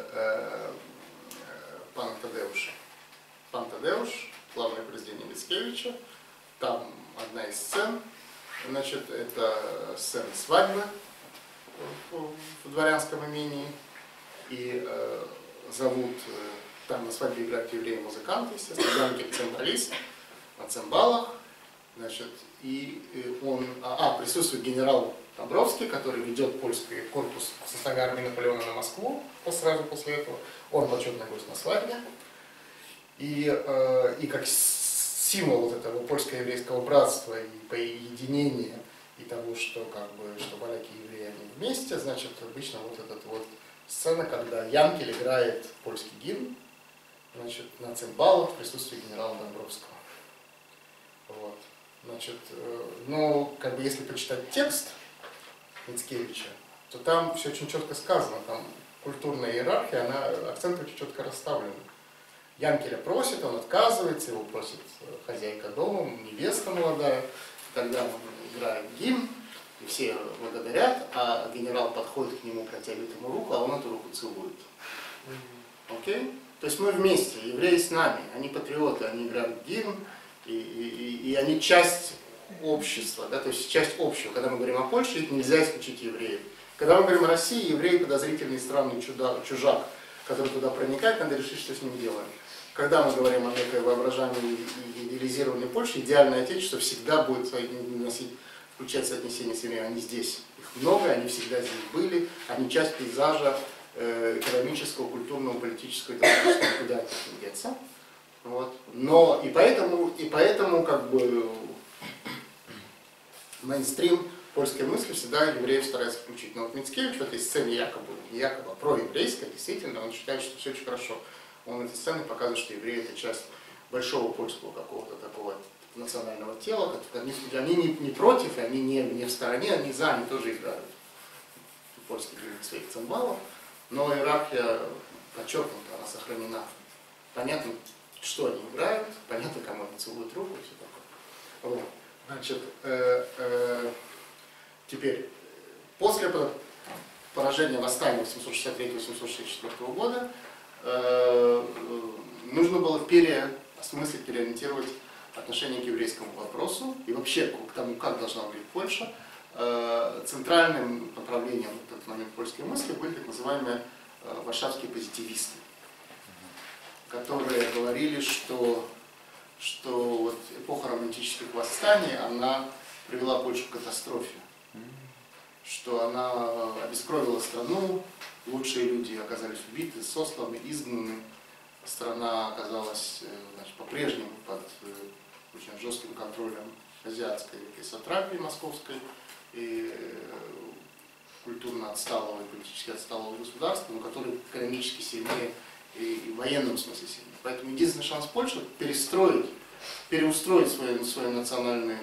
«Пана Тадеуша». «Пан Тадеуш», главное произведение Мицкевича, там одна из сцен, значит, это сцена свадьбы в дворянском имении, и зовут, там на свадьбе играют евреи-музыканты, естественно, Янкель цимбалист на цимбалах, значит, и он, присутствует генерал Домбровский, который ведет польский корпус в составе армии Наполеона на Москву сразу после этого. Он почетный гость на свадьбе. И как символ вот этого польско-еврейского братства и поединения, и того, что поляки и евреи они вместе, значит, обычно вот эта вот сцена, когда Янкель играет польский гимн, значит, на цимбалах в присутствии генерала Домбровского. Вот. Значит, но как бы если почитать текст Мицкевича, то там все очень четко сказано, там культурная иерархия, акценты очень четко расставлены. Янкеля просит, он отказывается, его просит хозяйка дома, невеста молодая, тогда он играет гимн, и все благодарят, а генерал подходит к нему, протягивает ему руку, а он эту руку целует. Окей? То есть мы вместе, евреи с нами, они патриоты, они играют гимн, и они часть общества, да, то есть часть общего. Когда мы говорим о Польше, их нельзя исключить евреев. Когда мы говорим о России, еврей подозрительный, странный чужак, который туда проникает, надо решить, что с ним делаем. Когда мы говорим о некой воображаемой и идеализированной Польше, идеальное отечество всегда будет включать соотнесение с евреями. Они здесь. Их много, они всегда здесь были, они часть пейзажа экономического, культурного, политического и политического, куда от них не деться. Вот. Но и поэтому как бы мейнстрим польской мысли всегда евреев старается включить. Но вот Мицкевич в этой сцене не якобы, а проеврейской, действительно, он считает, что все очень хорошо. Он этой сценой показывает, что евреи это часть большого польского какого-то такого национального тела. Они не против, они не в стороне, они за, они тоже играют. Польский гимн своих цимбалов. Но иерархия подчеркнута, она сохранена. Понятно, что они играют, понятно, кому они целуют руку и все такое. Вот. Значит, теперь, после поражения восстания 863-864 года, нужно было переосмыслить, переориентировать отношение к еврейскому вопросу и вообще к тому, как должна быть Польша. Центральным направлением в этот момент польской мысли были так называемые варшавские позитивисты, которые говорили, что вот эпоха романтических восстаний, она привела Польшу к катастрофе, что она обескровила страну, лучшие люди оказались убиты, сосланы, изгнаны, страна оказалась по-прежнему под очень жестким контролем азиатской сатрапии московской и культурно отсталого и политически отсталого государства, но который экономически сильнее и в военном смысле сильнее. Поэтому единственный шанс Польши переустроить свою национальную,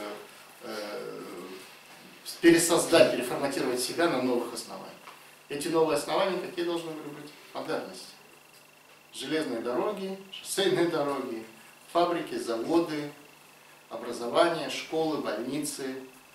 пересоздать, переформатировать себя на новых основаниях. Эти новые основания какие должны были быть? Модерность. Железные дороги, шоссейные дороги, фабрики, заводы, образование, школы, больницы,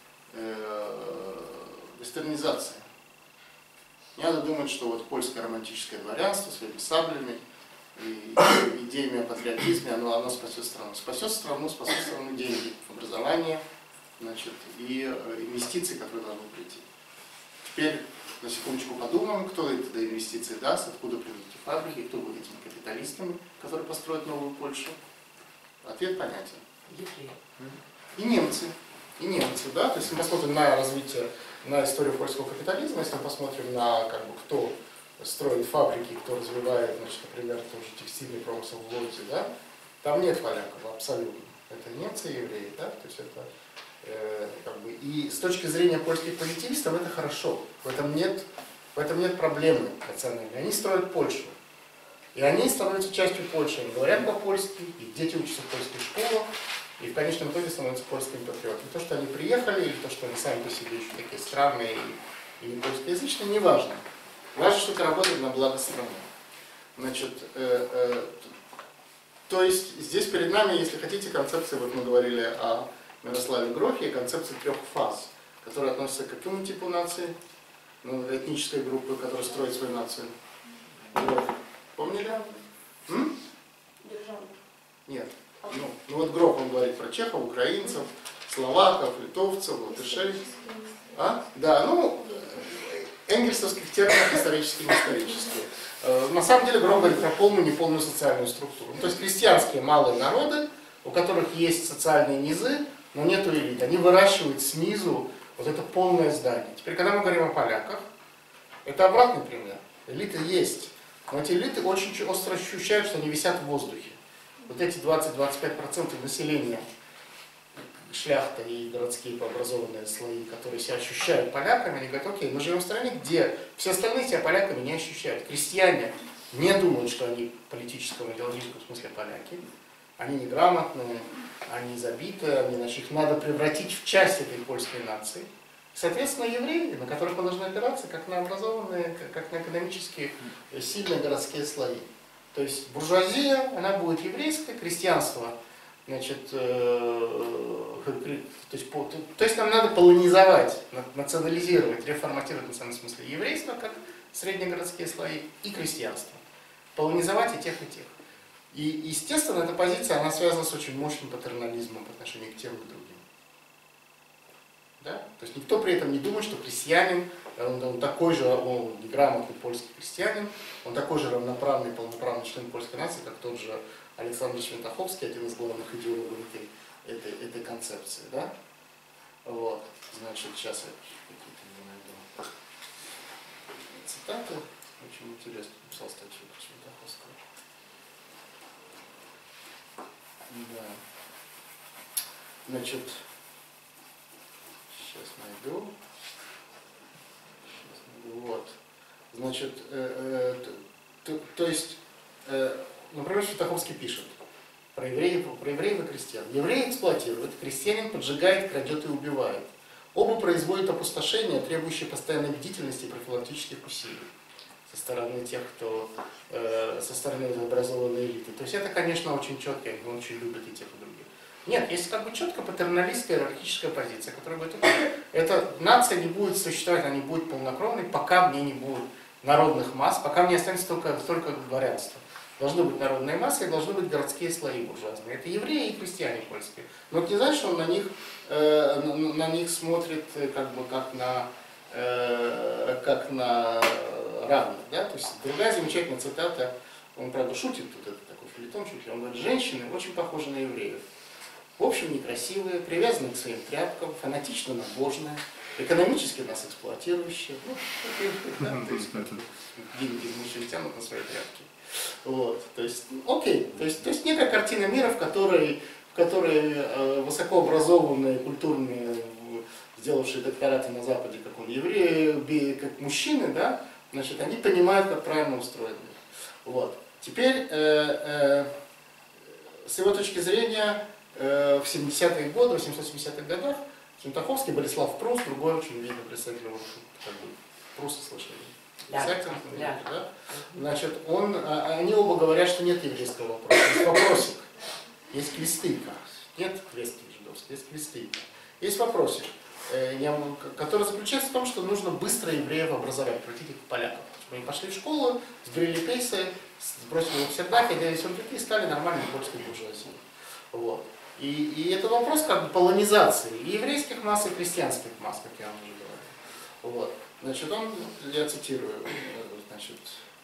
вестернизация. Не надо думать, что вот польское романтическое дворянство своими саблями и идеями о патриотизме, оно спасет страну. Спасет страну деньги, образование, значит, и инвестиции, которые должны прийти. Теперь на секундочку подумаем, кто это инвестиции даст, откуда придут эти фабрики, кто будет этими капиталистами, которые построят новую Польшу. Ответ понятен. И немцы. И немцы, да? То есть мы посмотрим на развитие, на историю польского капитализма, если мы посмотрим на, как бы, кто строит фабрики, кто развивает, значит, например, тоже текстильный промысел в Лодзе, да? Там нет поляков абсолютно. Это немцы и евреи, да? То есть это как бы, и с точки зрения польских позитивистов это хорошо. В этом нет проблемы национальной. Они строят Польшу. И они становятся частью Польши. Они говорят по-польски, их дети учатся в польских школах, и в конечном итоге становятся польскими патриотами. То, что они приехали, или то, что они сами по себе еще такие странные и не польскоязычные, не важно. Важно, что это работает на благо страны. Значит, то есть здесь перед нами, если хотите, концепция, вот мы говорили о Мирославе Грохе, концепция 3 фаз, которая относится к какому типу нации? Ну, этнической группы, которая строит свою нацию. Грох. Помнили? Державных. Нет. Ну вот Грох, он говорит про чехов, украинцев, словаков, литовцев, латышей. Да, ну, энгельсовских терминов исторических и исторических. На самом деле Грох говорит про полную и неполную социальную структуру. Ну, то есть крестьянские малые народы, у которых есть социальные низы, но нету элит. Они выращивают снизу вот это полное здание. Теперь, когда мы говорим о поляках, это обратный пример. Элиты есть. Но эти элиты очень остро ощущают, что они висят в воздухе. Вот эти 20-25% населения, шляхта и городские образованные слои, которые себя ощущают поляками, они говорят: окей, мы живем в стране, где все остальные себя поляками не ощущают. Крестьяне не думают, что они в политическом, идеологическом смысле поляки. Они неграмотные, они забитые, их надо превратить в часть этой польской нации. Соответственно, евреи, на которых мы должны опираться, как на образованные, как на экономически сильные городские слои. То есть буржуазия, она будет еврейская, крестьянство, значит, то есть нам надо полонизовать, национализировать, реформатировать в национальном смысле еврейство, как среднегородские слои, и крестьянство. Полонизовать и тех, и тех. И, естественно, эта позиция, она связана с очень мощным патернализмом по отношению к тем и другим. Да? То есть никто при этом не думает, что крестьянин, он такой же, он неграмотный польский крестьянин, он такой же равноправный, полноправный член польской нации, как тот же Александр Свинтаховский, один из главных идеологов этой концепции. Да? Вот. Значит, сейчас я какие-то не найду цитаты. Очень интересно написал статью про Свинтаховского. Да. Значит, сейчас найду. Вот. Значит, то есть, например, Свинтаховский пишет про евреев и крестьян. Еврей эксплуатирует, крестьянин поджигает, крадет и убивает. Оба производят опустошение, требующее постоянной бдительности и профилактических усилий со стороны тех, кто со стороны образованной элиты. То есть это, конечно, очень четко, он очень любит и тех, и других. Нет, есть как бы четко патерналистская иерархическая позиция, которая говорит: эта нация не будет существовать, она не будет полнокровной, пока в ней не будет народных масс, пока в ней останется только дворянство. Должны быть народные массы и должны быть городские слои буржуазные. Это евреи и крестьяне польские. Но это не значит, что он на них смотрит как бы как на равных. Да? То есть другая замечательная цитата, он, правда, шутит, тут это такой филитон чуть ли, он говорит: женщины очень похожи на евреев. В общем, некрасивые, привязаны к своим тряпкам, фанатично набожные, экономически нас эксплуатирующие. То есть деньги из мужчин тянут на свои тряпки. Вот. То есть, окей. То есть некая картина мира, в которой высокообразованные, культурные, сделавшие доктораты на Западе, как он, евреи, как мужчины, да, значит, они понимают, как правильно устроен мир. Вот. Теперь, с его точки зрения, в 70-е годы, в 870-х годах, Свинтаховский, Болеслав Прус, другой очень видный представитель, как бы, Пруса слышали. Да. Значит, они оба говорят, что нет еврейского вопроса. Есть вопросик, есть кресты. Нет крестов жидовских, есть кресты. Есть вопросик, который заключается в том, что нужно быстро евреев образовать, превратить их в поляков. Чтобы они пошли в школу, сбрили пейсы, сбросили в сердак, одели сюртуки и стали нормальной польской буржуазией. Вот. И это вопрос как бы полонизации и еврейских масс, и крестьянских масс, как я вам уже говорил. Вот. Значит, я цитирую, значит,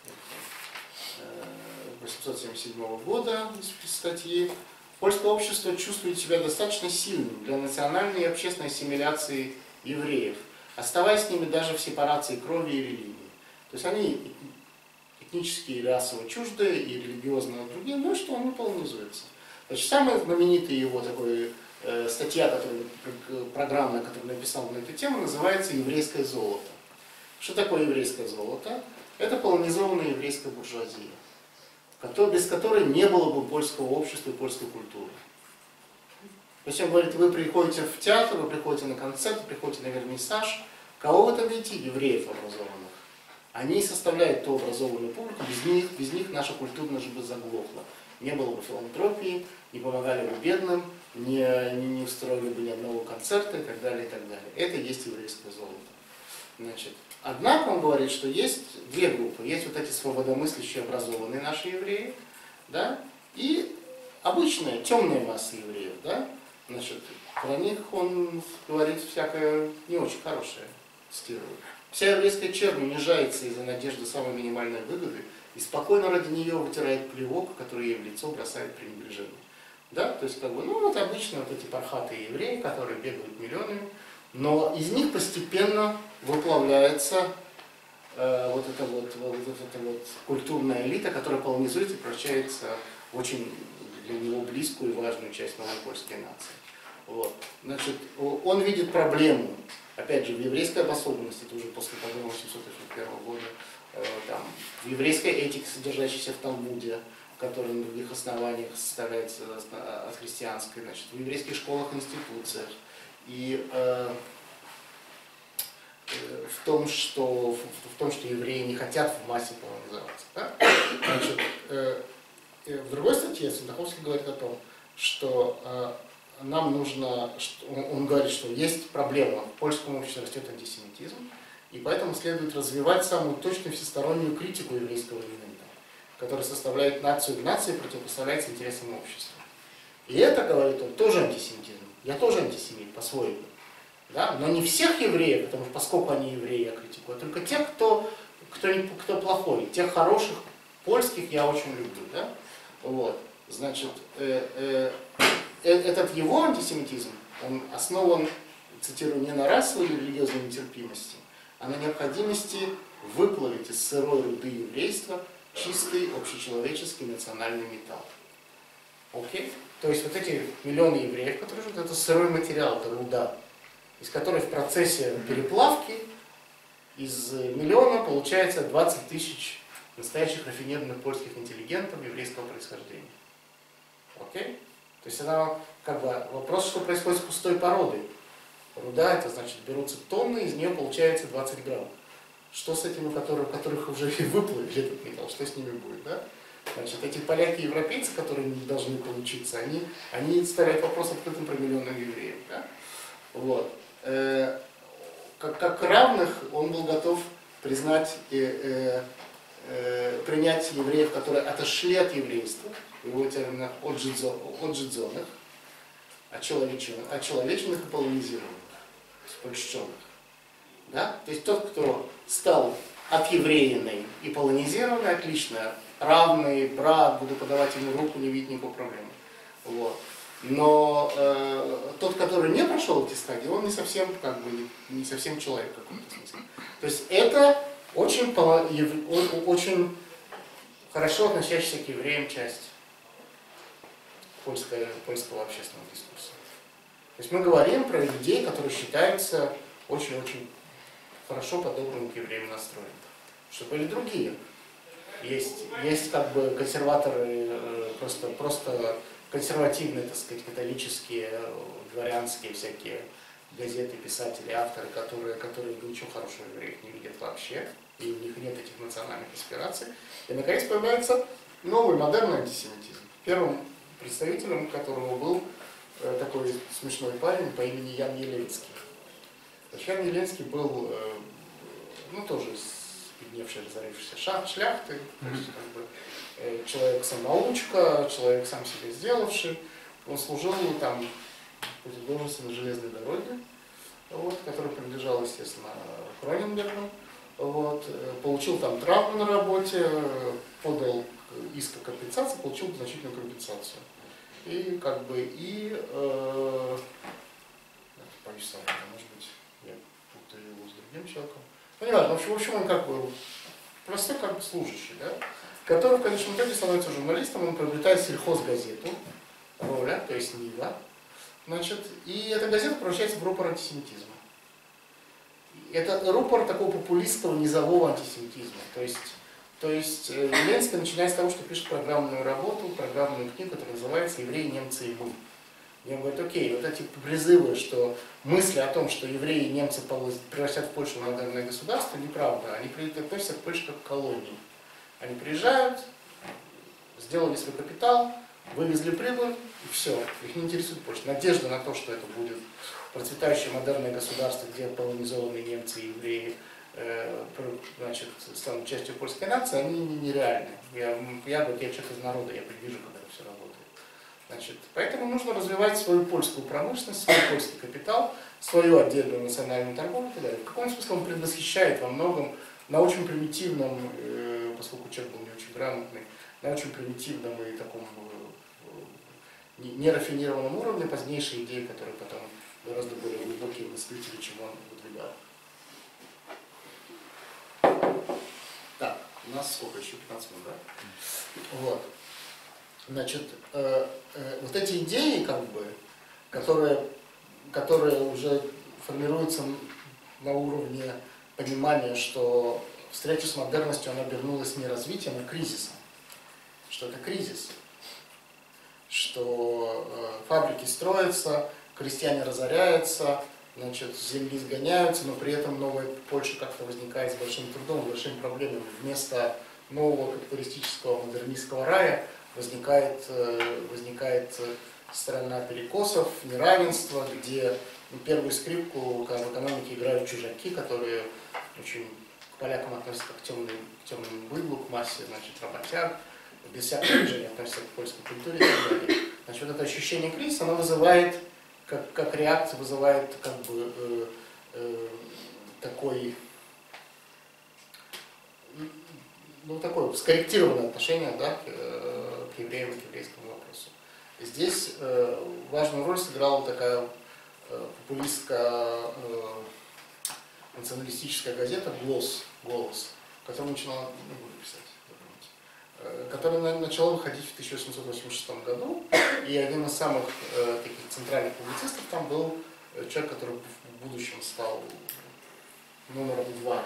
877 года из статьи. Польское общество чувствует себя достаточно сильным для национальной и общественной ассимиляции евреев, оставаясь с ними даже в сепарации крови и религии. То есть они этнически и расово чуждые, и религиозно другие, но что он полонизуется. Значит, самая знаменитая его такой, статья, программа, которую написал на эту тему, называется «Еврейское золото». Что такое еврейское золото? Это полонизованная еврейская буржуазия, без которой не было бы польского общества и польской культуры. То есть он говорит, вы приходите в театр, вы приходите на концерт, приходите на вернисаж, кого вы там видите? Евреев образованных. Они составляют ту образованную публику, без них наша культура уже бы заглохла. Не было бы филантропии, не помогали бы бедным, не устроили бы ни одного концерта и так далее, и так далее. Это и есть еврейское золото. Значит, однако он говорит, что есть две группы. Есть вот эти свободомыслящие, образованные наши евреи, да, и обычная темная масса евреев, да. Значит, про них он говорит всякое не очень хорошее, цитирую. Вся еврейская чернь унижается из-за надежды самой минимальной выгоды и спокойно ради нее вытирает плевок, который ей в лицо бросает пренебрежение. Да? То есть, как бы, ну вот обычно вот эти пархатые евреи, которые бегают миллионами, но из них постепенно выплавляется вот эта вот культурная элита, которая полонизуется и превращается в очень для него близкую и важную часть новой польской нации. Вот. Значит, он видит проблему, опять же, в еврейской обособленности, это уже после погрома 761 года, там, в еврейской этике, содержащейся в Талмуде, которая на других основаниях составляется от христианской, значит, в еврейских школах и институциях, и в том, что евреи не хотят в массе полонизоваться. Да? Значит, в другой статье Святоховский говорит о том, что нам нужно, он говорит, что есть проблема, в польском обществе растет антисемитизм, и поэтому следует развивать самую точную всестороннюю критику еврейского элемента, который составляет нацию в нации и противопоставляется интересам общества. И это, говорит он, тоже антисемитизм. Я тоже антисемит по-своему. Да? Но не всех евреев, потому что поскольку они евреи, я критикую, а только тех, кто плохой. Тех хороших польских я очень люблю. Да? Вот. Значит, этот его антисемитизм, он основан, цитирую, не на расовой или религиозной нетерпимости, а на необходимости выплавить из сырой руды еврейства чистый общечеловеческий национальный металл. Окей? То есть вот эти миллионы евреев, которые живут, это сырой материал, это руда, из которой в процессе переплавки из миллиона получается 20 тысяч настоящих рафинированных польских интеллигентов еврейского происхождения. Окей? То есть это как бы вопрос, что происходит с пустой породой. Руда, это значит, берутся тонны, из нее получается 20 грамм. Что с этими, которых уже выплавили этот металл, что с ними будет, да? Значит, эти поляки и европейцы, которые не должны получиться, они ставят вопрос открытым про миллионов евреев, да? Вот. Как равных он был готов признать принять евреев, которые отошли от еврейства, в его терминах отжидзонных, очеловеченных и полонизированных, спольщенных. Да? То есть тот, кто стал отевреянный и полонизированный, отлично, равный, брат, буду подавать ему руку, не видеть никакой проблемы. Вот. Но тот, который не прошел эти стадии, он не совсем человек в каком-то смысле. То есть это очень хорошо относящаяся к евреям часть польского общественного дискурса. То есть мы говорим про людей, которые считаются очень-очень хорошо по-доброму к евреям настроены. Что были другие. Есть как бы консерваторы, просто консервативные, так сказать, католические, дворянские всякие газеты, писатели, авторы, которые ничего хорошего в евреях не видят вообще, и у них нет этих национальных аспираций. И наконец появляется новый модерный антисемитизм. Первым представителем которого был такой смешной парень по имени Ян Елецкий. Ян Елецкий был, тоже подневший, разорившийся шляхты, то есть, как бы, человек-самоучка, человек сам себе сделавший. Он служил там в должности на железной дороге, которая принадлежала, естественно, Кроненбергом, вот, получил там травму на работе, подал иск о компенсации, получил значительную компенсацию. И как бы, боюсь соврать, может быть, я путаю его с другим человеком. Ну, не важно, в общем, он как бы простой как бы служащий, да, который в конечном итоге становится журналистом, он приобретает сельхозгазету, Роля, то есть Нива, значит, и эта газета превращается в рупор антисемитизма. Это рупор такого популистского низового антисемитизма. То есть Ленский начинает с того, что пишет программную работу, программную книгу, которая называется «Евреи, немцы и мы». И он говорит, окей, вот эти призывы, что мысли о том, что евреи и немцы превратят в Польшу в модерное государство, неправда. Они относятся к Польше как к колонии. Они приезжают, сделали свой капитал, вывезли прибыль, и все. Их не интересует Польша. Надежда на то, что это будет процветающее модерное государство, где полонизованные немцы и евреи значит, станут частью польской нации, они нереальны. Я человек из народа, я предвижу, когда это все работает. Значит, поэтому нужно развивать свою польскую промышленность, свой польский капитал, свою отдельную национальную торговлю и так далее. В каком смысле он предвосхищает во многом на очень примитивном, поскольку человек был не очень грамотный, на очень примитивном и таком нерафинированном уровне позднейшие идеи, которые потом гораздо более глубокие мыслители, чем он выдвигал. Так, у нас сколько еще? 15 минут, да? Вот. Значит, вот эти идеи, как бы, которые уже формируются на уровне понимания, что встреча с модерностью она обернулась не развитием, а кризисом. Что это кризис. Что фабрики строятся, крестьяне разоряются, значит, земли сгоняются, но при этом новая Польша как-то возникает с большим трудом, с большими проблемами. Вместо нового капиталистического модернистского рая возникает страна перекосов, неравенства, где первую скрипку в экономике играют чужаки, которые очень к полякам относятся как к темному быдлу, к массе, значит, работяг, без всякого движения относятся к польской культуре и так далее. Значит, вот это ощущение кризиса, оно вызывает, как реакция вызывает как бы такое скорректированное отношение, да, к евреям и к еврейскому вопросу. И здесь важную роль сыграла такая популистская националистическая газета «Голос», которая начала, не буду писать, которая начала выходить в 1886 году, и один из самых таких центральных публицистов там был человек, который в будущем стал номером 2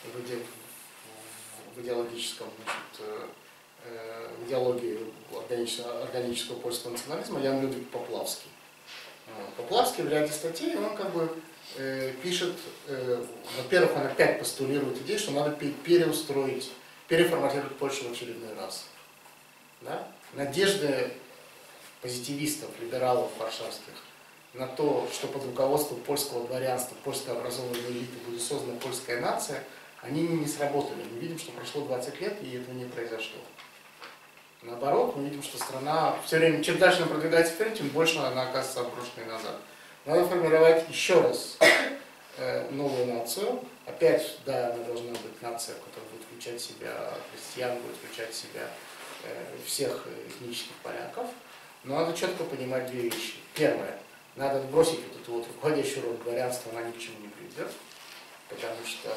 в идеологическом, значит, в идеологии органического польского национализма Ян Людвиг Поплавский. Поплавский в ряде статей, он как бы пишет, во-первых, он опять постулирует идею, что надо переустроить, переформатировать Польшу в очередной раз. Да? Надежды позитивистов, либералов варшавских на то, что под руководством польского дворянства, польской образованной элиты будет создана польская нация, они не сработали. Мы видим, что прошло 20 лет, и этого не произошло. Наоборот, мы видим, что страна все время, чем дальше она продвигается вперед, тем больше она оказывается отброшенной назад. Надо формировать еще раз новую нацию. Опять, да, она должна быть нация, которая будет включать в себя крестьян, будет включать в себя всех этнических поляков. Но надо четко понимать две вещи. Первое, надо отбросить вот эту вот руководящую роль дворянства, она ни к чему не приведет. Потому что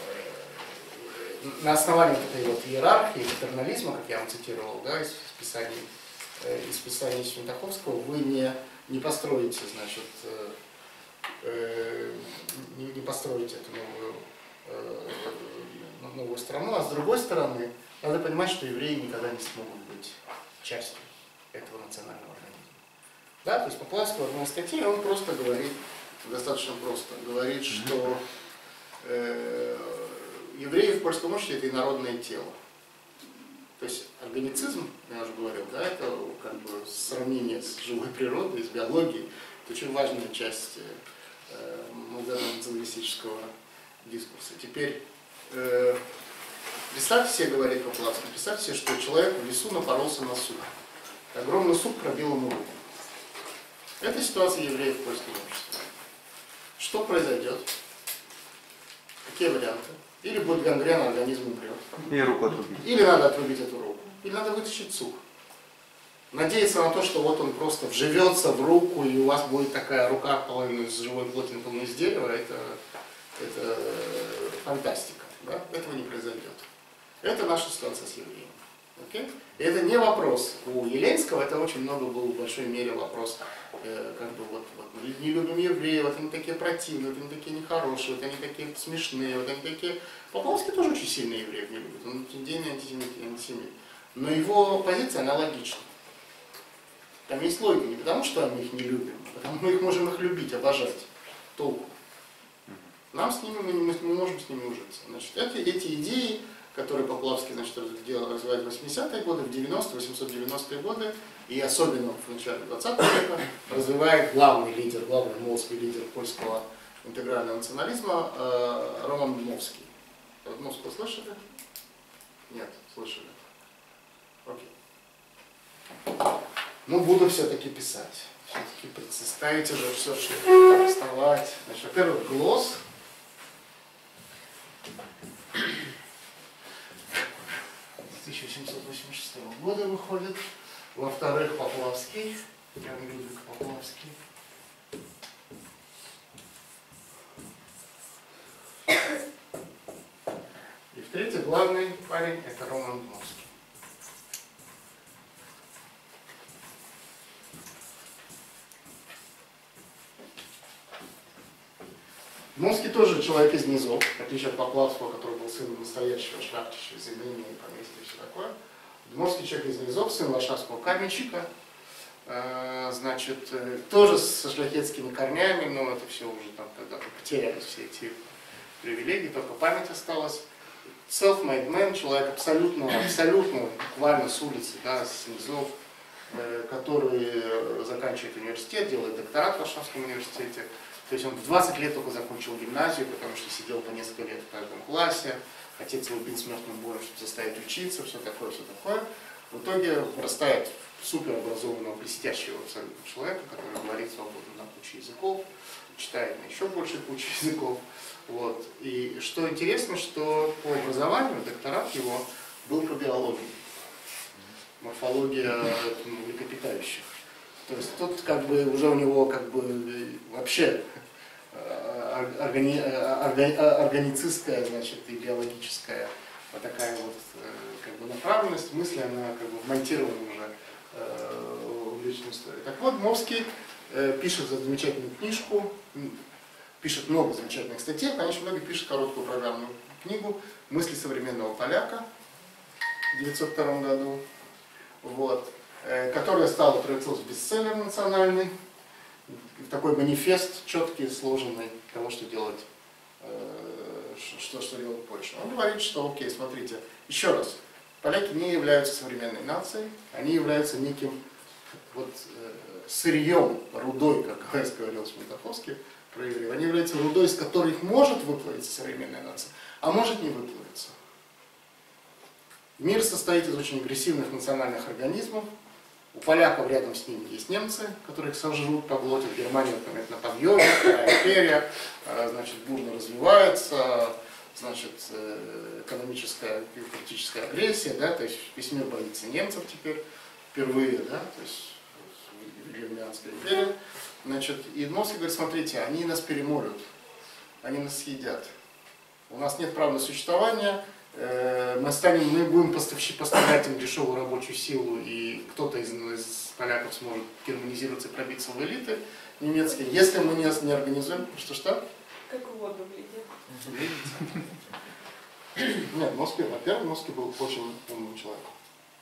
на основании вот этой вот иерархии, патернализма, как я вам цитировал, да, из писаний Свинтаховского, вы не построите, значит, не построите эту новую страну, а с другой стороны, надо понимать, что евреи никогда не смогут быть частью этого национального организма. Да, то есть Поплавский в одной статье, он просто говорит, достаточно просто, говорит, что евреи в польском обществе это инородное тело. То есть органицизм, я уже говорил, да, это как бы сравнение с живой природой, с биологией. Это очень важная часть модерного националистического дискурса. Теперь представьте себе, говорит Поплавский, представьте себе, что человек в лесу напоролся на сук. Огромный сук пробил ему руку. Это ситуация евреев в польском обществе. Что произойдет? Какие варианты? Или будет гангрена, организм умрет. И руку отрубить. Или надо отрубить эту руку. Или надо вытащить зуб. Надеяться на то, что вот он просто вживется в руку, и у вас будет такая рука половина из живой плоти, наполовину из дерева, это фантастика. Да? Этого не произойдет. Это наша ситуация с евреями. Okay? И это не вопрос. У Еленского это очень много был в большой мере вопрос, как бы вот мы не любим евреев, вот они такие противные, вот они такие нехорошие, вот они такие смешные, вот они такие... Поплавский тоже очень сильно евреев не любит, он день антисемит. Но его позиция аналогична. Там есть логика, не потому что мы их не любим, а потому что мы их можем любить, обожать. Толку. Нам с ними, мы не можем с ними ужиться. Значит, эти идеи, которые Поплавский, значит, развивает в 80-е годы, в 90-е, 890-е годы, и особенно в начале 20 века, развивает главный молдавский лидер польского интегрального национализма Роман Дмовский. Дмовского слышали? Нет, слышали. Окей. Ну, буду все-таки писать. Все-таки представите же все, что вставать. Значит, во-первых, ГЛОС. С 1786 года выходит. Во-вторых, Поплавский. Ян Людвиг Поплавский. И в-третьих, главный парень это Роман Дмовский. Дмовский тоже человек из низов, в отличие от Поплавского, который был сыном настоящего шляхтича из имения и поместья и все такое. Дмовский человек из низов, сын варшавского каменщика, значит, тоже со шляхетскими корнями, но это все уже там когда-то потерялись все эти привилегии, только память осталась. Self-made man, человек абсолютно, буквально с улицы, да, с низов, который заканчивает университет, делает докторат в Варшавском университете. То есть он в 20 лет только закончил гимназию, потому что сидел по несколько лет в каждом классе. Отец его бил смертным боем, чтобы заставить учиться, все такое. В итоге вырастает суперобразованного, блестящего абсолютно человека, который говорит свободно на куче языков, читает на еще больше кучи языков. Вот. И что интересно, что по образованию докторат его был по биологии. Морфология млекопитающих. То есть тут как бы уже у него как бы вообще органицистская, значит, и биологическая вот такая вот как бы направленность мысли, она как бы вмонтирована уже в личную историю. Так вот, Дмовский пишет замечательную книжку, пишет много замечательных статей, конечно, много пишет короткую программную книгу «Мысли современного поляка» в 1902 году, вот, которая стала превратилась в бестселлер национальный, в такой манифест четкий, сложенный того, что делать, что делать Польша. Он говорит, что, окей, смотрите, еще раз, поляки не являются современной нацией, они являются неким вот, сырьем, рудой, как говорил Шмидтовский про евреев. Они являются рудой, из которой может выплавиться современная нация, а может не выплавиться. Мир состоит из очень агрессивных национальных организмов. У поляков рядом с ними есть немцы, которые их сожрут, поглотят. Германия, например, на подъеме, Вторая империя, значит, бурно развивается, значит, экономическая и политическая агрессия, да, то есть весь мир боится немцев теперь, впервые, да, то есть Германская империя. Значит, и Дмовский говорит, смотрите, они нас перемолют, они нас съедят. У нас нет права на существование, мы будем поставлять им дешевую рабочую силу, и кто-то из поляков сможет германизироваться и пробиться в элиты немецкие. Если мы не организуем, что? Как в воду глядит. Нет, во-первых, Дмовский был очень умным человеком.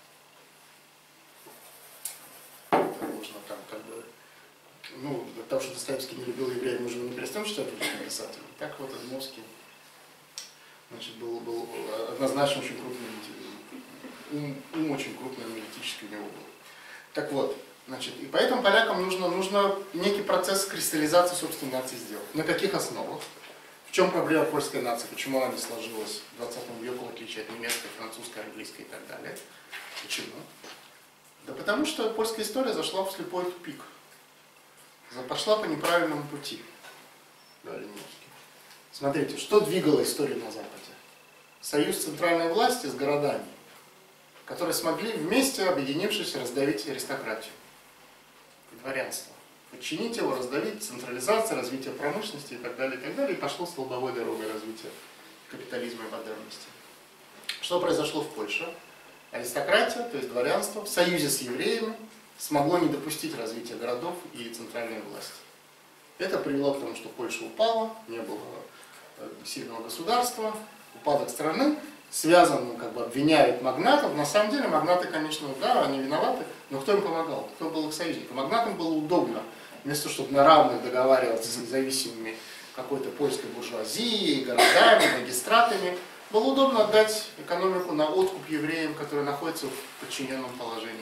Это можно там как бы... Ну, потому что Достоевский не любил евреев, мы же не перестаем считать русским писателем. Так вот, Дмовский, значит, был однозначно очень крупный, ум очень крупный, аналитический у него был. Так вот, значит, и поэтому полякам нужно некий процесс кристаллизации собственной нации сделать. На каких основах? В чем проблема польской нации? Почему она не сложилась в 20 веку, в отличие от немецкой, французской, английской и так далее? Почему? Да потому что польская история зашла в слепой тупик. Пошла по неправильному пути. Смотрите, что двигало историю на Западе? Союз центральной власти с городами, которые смогли вместе, объединившись, раздавить аристократию, дворянство. Подчинить его, раздавить, централизация, развитие промышленности и так далее, и пошло столбовой дорогой развития капитализма и модерности. Что произошло в Польше? Аристократия, то есть дворянство, в союзе с евреями смогло не допустить развития городов и центральной власти. Это привело к тому, что Польша упала, не было сильного государства, упадок страны, связан, как бы обвиняют магнатов. На самом деле магнаты, конечно, да, они виноваты, но кто им помогал? Кто был их союзником? Магнатам было удобно, вместо того, чтобы на равных договариваться с независимыми какой-то польской буржуазией, городами, магистратами, было удобно отдать экономику на откуп евреям, которые находятся в подчиненном положении.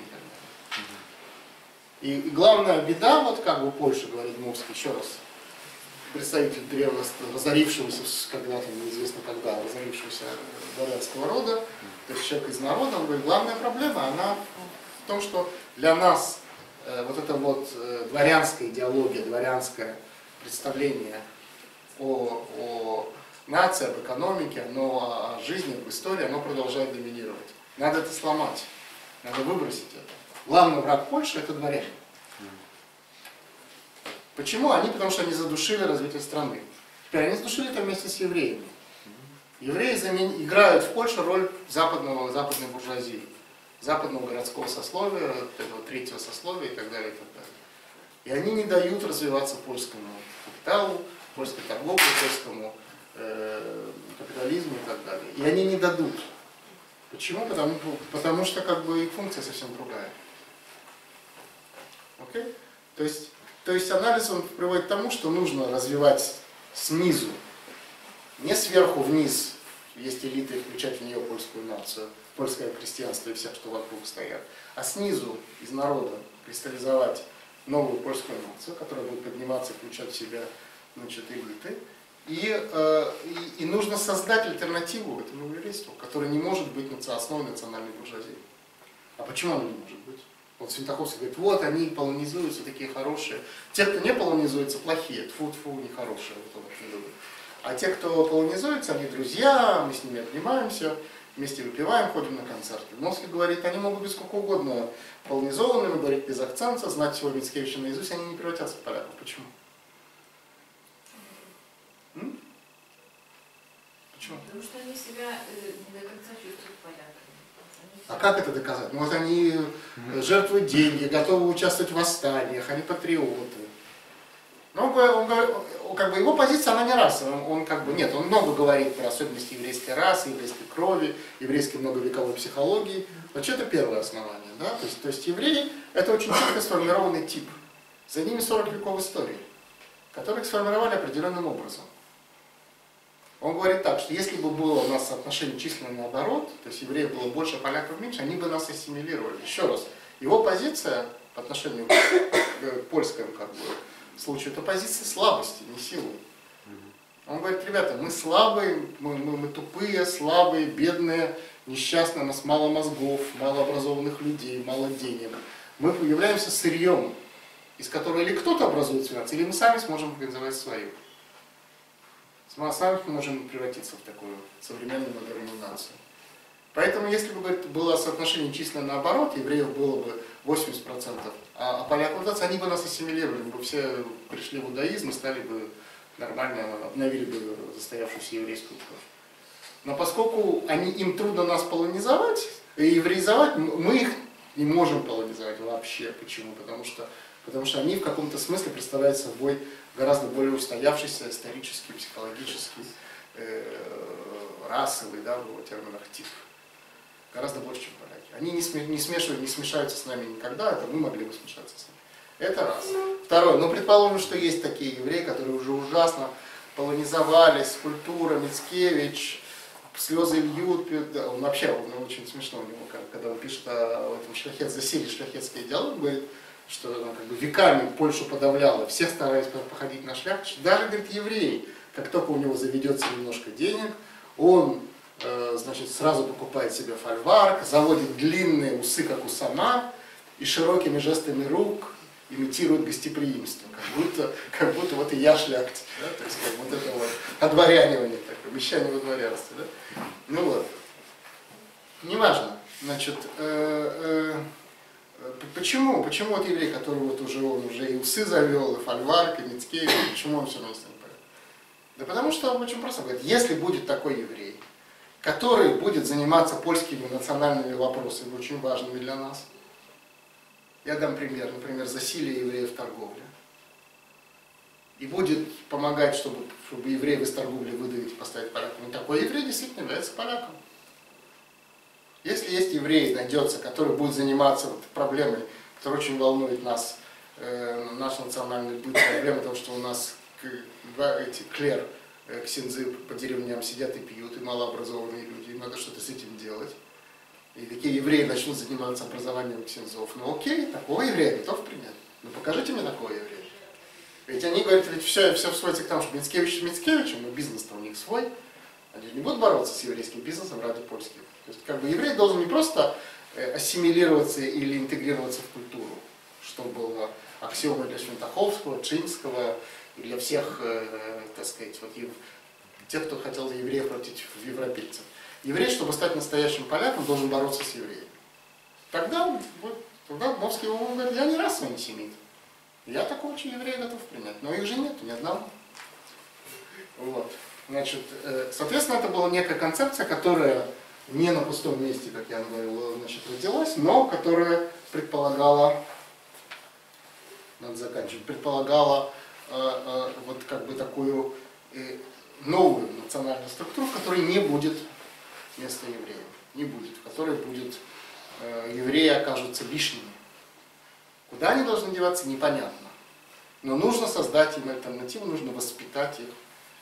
И главная беда, вот как бы Польша, говорит Мурский, еще раз, представитель древнего, разорившегося когда-то, неизвестно когда, разорившегося дворянского рода, то есть человек из народа, он говорит, главная проблема, она в том, что для нас вот эта вот дворянская идеология, дворянское представление о нации, об экономике, о жизни, об истории, оно продолжает доминировать. Надо это сломать, надо выбросить это. Главный враг Польши – это дворяне. Почему? Потому что они задушили развитие страны. Теперь они задушили это вместе с евреями. Евреи играют в Польше роль западной буржуазии, западного городского сословия, этого третьего сословия и так далее, и так далее. И они не дают развиваться польскому капиталу, польской торговле, польскому капитализму и так далее. И они не дадут. Почему? Потому что как бы их функция совсем другая. Okay? То есть анализ он приводит к тому, что нужно развивать снизу, не сверху вниз, есть элиты, включать в нее польскую нацию, польское крестьянство и всех, что вокруг стоят, а снизу из народа кристаллизовать новую польскую нацию, которая будет подниматься, включать в себя, значит, элиты. И нужно создать альтернативу этому еврейству, которое не может быть основой национальной буржуазии. А почему оно не может быть? Вот Свинтаховский говорит, вот они полонизуются, такие хорошие. Те, кто не полонизуется, плохие, тьфу-тьфу, нехорошие, вот он их не любит. А те, кто полонизуется, они друзья, мы с ними обнимаемся, вместе выпиваем, ходим на концерты. Морский говорит, они могут быть сколько угодно полонизованными, говорить без акцента, знать всего Мицкевича наизусть, они не превратятся в поляков. Почему? Почему? Потому что они себя не до конца чувствуют поляками. А как это доказать? Ну вот они жертвуют деньги, готовы участвовать в восстаниях, они патриоты. Но как бы его позиция, она не расовая. Он как бы, нет, он много говорит про особенности еврейской расы, еврейской крови, еврейской многовековой психологии. Но что это первое основание, да? То есть евреи – это очень четко сформированный тип. За ними 40 веков истории, которые их сформировали определенным образом. Он говорит так, что если бы было у нас соотношение численно наоборот, то есть евреев было больше, поляков меньше, они бы нас ассимилировали. Еще раз, его позиция по отношению к польскому случаю, это позиция слабости, не силы. Он говорит, ребята, мы слабые, мы тупые, слабые, бедные, несчастные, у нас мало мозгов, мало образованных людей, мало денег. Мы являемся сырьем, из которого или кто-то образует свою нацию, или мы сами сможем организовать свою. Сами можем превратиться в такую современную модерную нацию. Поэтому, если бы было соотношение численно наоборот, евреев было бы 80%, а поляков, они бы нас ассимилировали, мы бы все пришли в иудаизм и стали бы нормально, обновили бы застоявшуюся еврейскую кровь. Но поскольку им трудно нас полонизовать и евреизовать, мы их не можем полонизовать вообще. Почему? Потому что они в каком-то смысле представляют собой гораздо более устоявшийся исторический, психологический, расовый, да, в его терминах, тип. Гораздо больше, чем поляки. Они не смешаются с нами никогда, это мы могли бы смешаться с ними. Это раз. Второе, предположим, что есть такие евреи, которые уже ужасно полонизовались, культура, Мицкевич, слезы льют, он вообще, он очень смешно у него, когда он пишет о этом засилии шляхетской идеологии, говорит, что как бы веками Польшу подавляла, все старались походить на шляхтич. Даже, говорит, еврей, как только у него заведется немножко денег, он, значит, сразу покупает себе фольварк, заводит длинные усы, как у сама, и широкими жестами рук имитируют гостеприимство, как будто вот и я шляхтич, да? То есть как вот это вот одворянивание, такое, обещание во дворянстве. Да? Ну вот, неважно. Значит, почему вот еврей, который вот он уже и усы завел, и фольварк, и Мицкевич, почему он все равно не станет поэтом? Да потому что он очень просто говорит, если будет такой еврей, который будет заниматься польскими национальными вопросами, очень важными для нас. Я дам пример, например, засилие евреев в торговле. И будет помогать, чтобы евреев из торговли выдавить и поставить полякам. И такой еврей действительно является поляком. Если есть еврей, найдется, который будет заниматься вот проблемой, которая очень волнует нас, наш национальный быт, проблема того, что у нас эти клер, ксензы по деревням сидят и пьют, и малообразованные люди, им надо что-то с этим делать. И такие евреи начнут заниматься образованием ксензов. Ну окей, такого еврея готов принять. Ну покажите мне такого еврея. Ведь они говорят, ведь все сводится к тому, что Мицкевич с Мицкевичем, но бизнес-то у них свой. Они же не будут бороться с еврейским бизнесом ради польских. То есть как бы еврей должен не просто ассимилироваться или интегрироваться в культуру, что было аксиомой для Швентаховского, Чинского, и для всех, так сказать, вот, тех, кто хотел евреев превратить в европейцев. Еврей, чтобы стать настоящим поляком, должен бороться с евреями. Тогда Новский говорит, я не расовый антисемит. Я такого еврея готов принять. Но их же нет, ни одного. Вот. Значит, соответственно, это была некая концепция, которая не на пустом месте, как я говорил, значит, родилась, но которая предполагала, надо заканчивать, предполагала вот как бы такую новую национальную структуру, в которой не будет места евреев, не будет, в которой будет евреи окажутся лишними. Куда они должны деваться, непонятно. Но нужно создать им альтернативу, нужно воспитать их.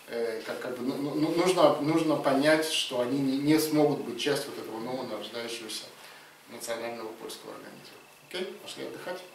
Нужно понять, что они не смогут быть частью вот этого нового нарождающегося национального польского организма. Окей? Пошли отдыхать.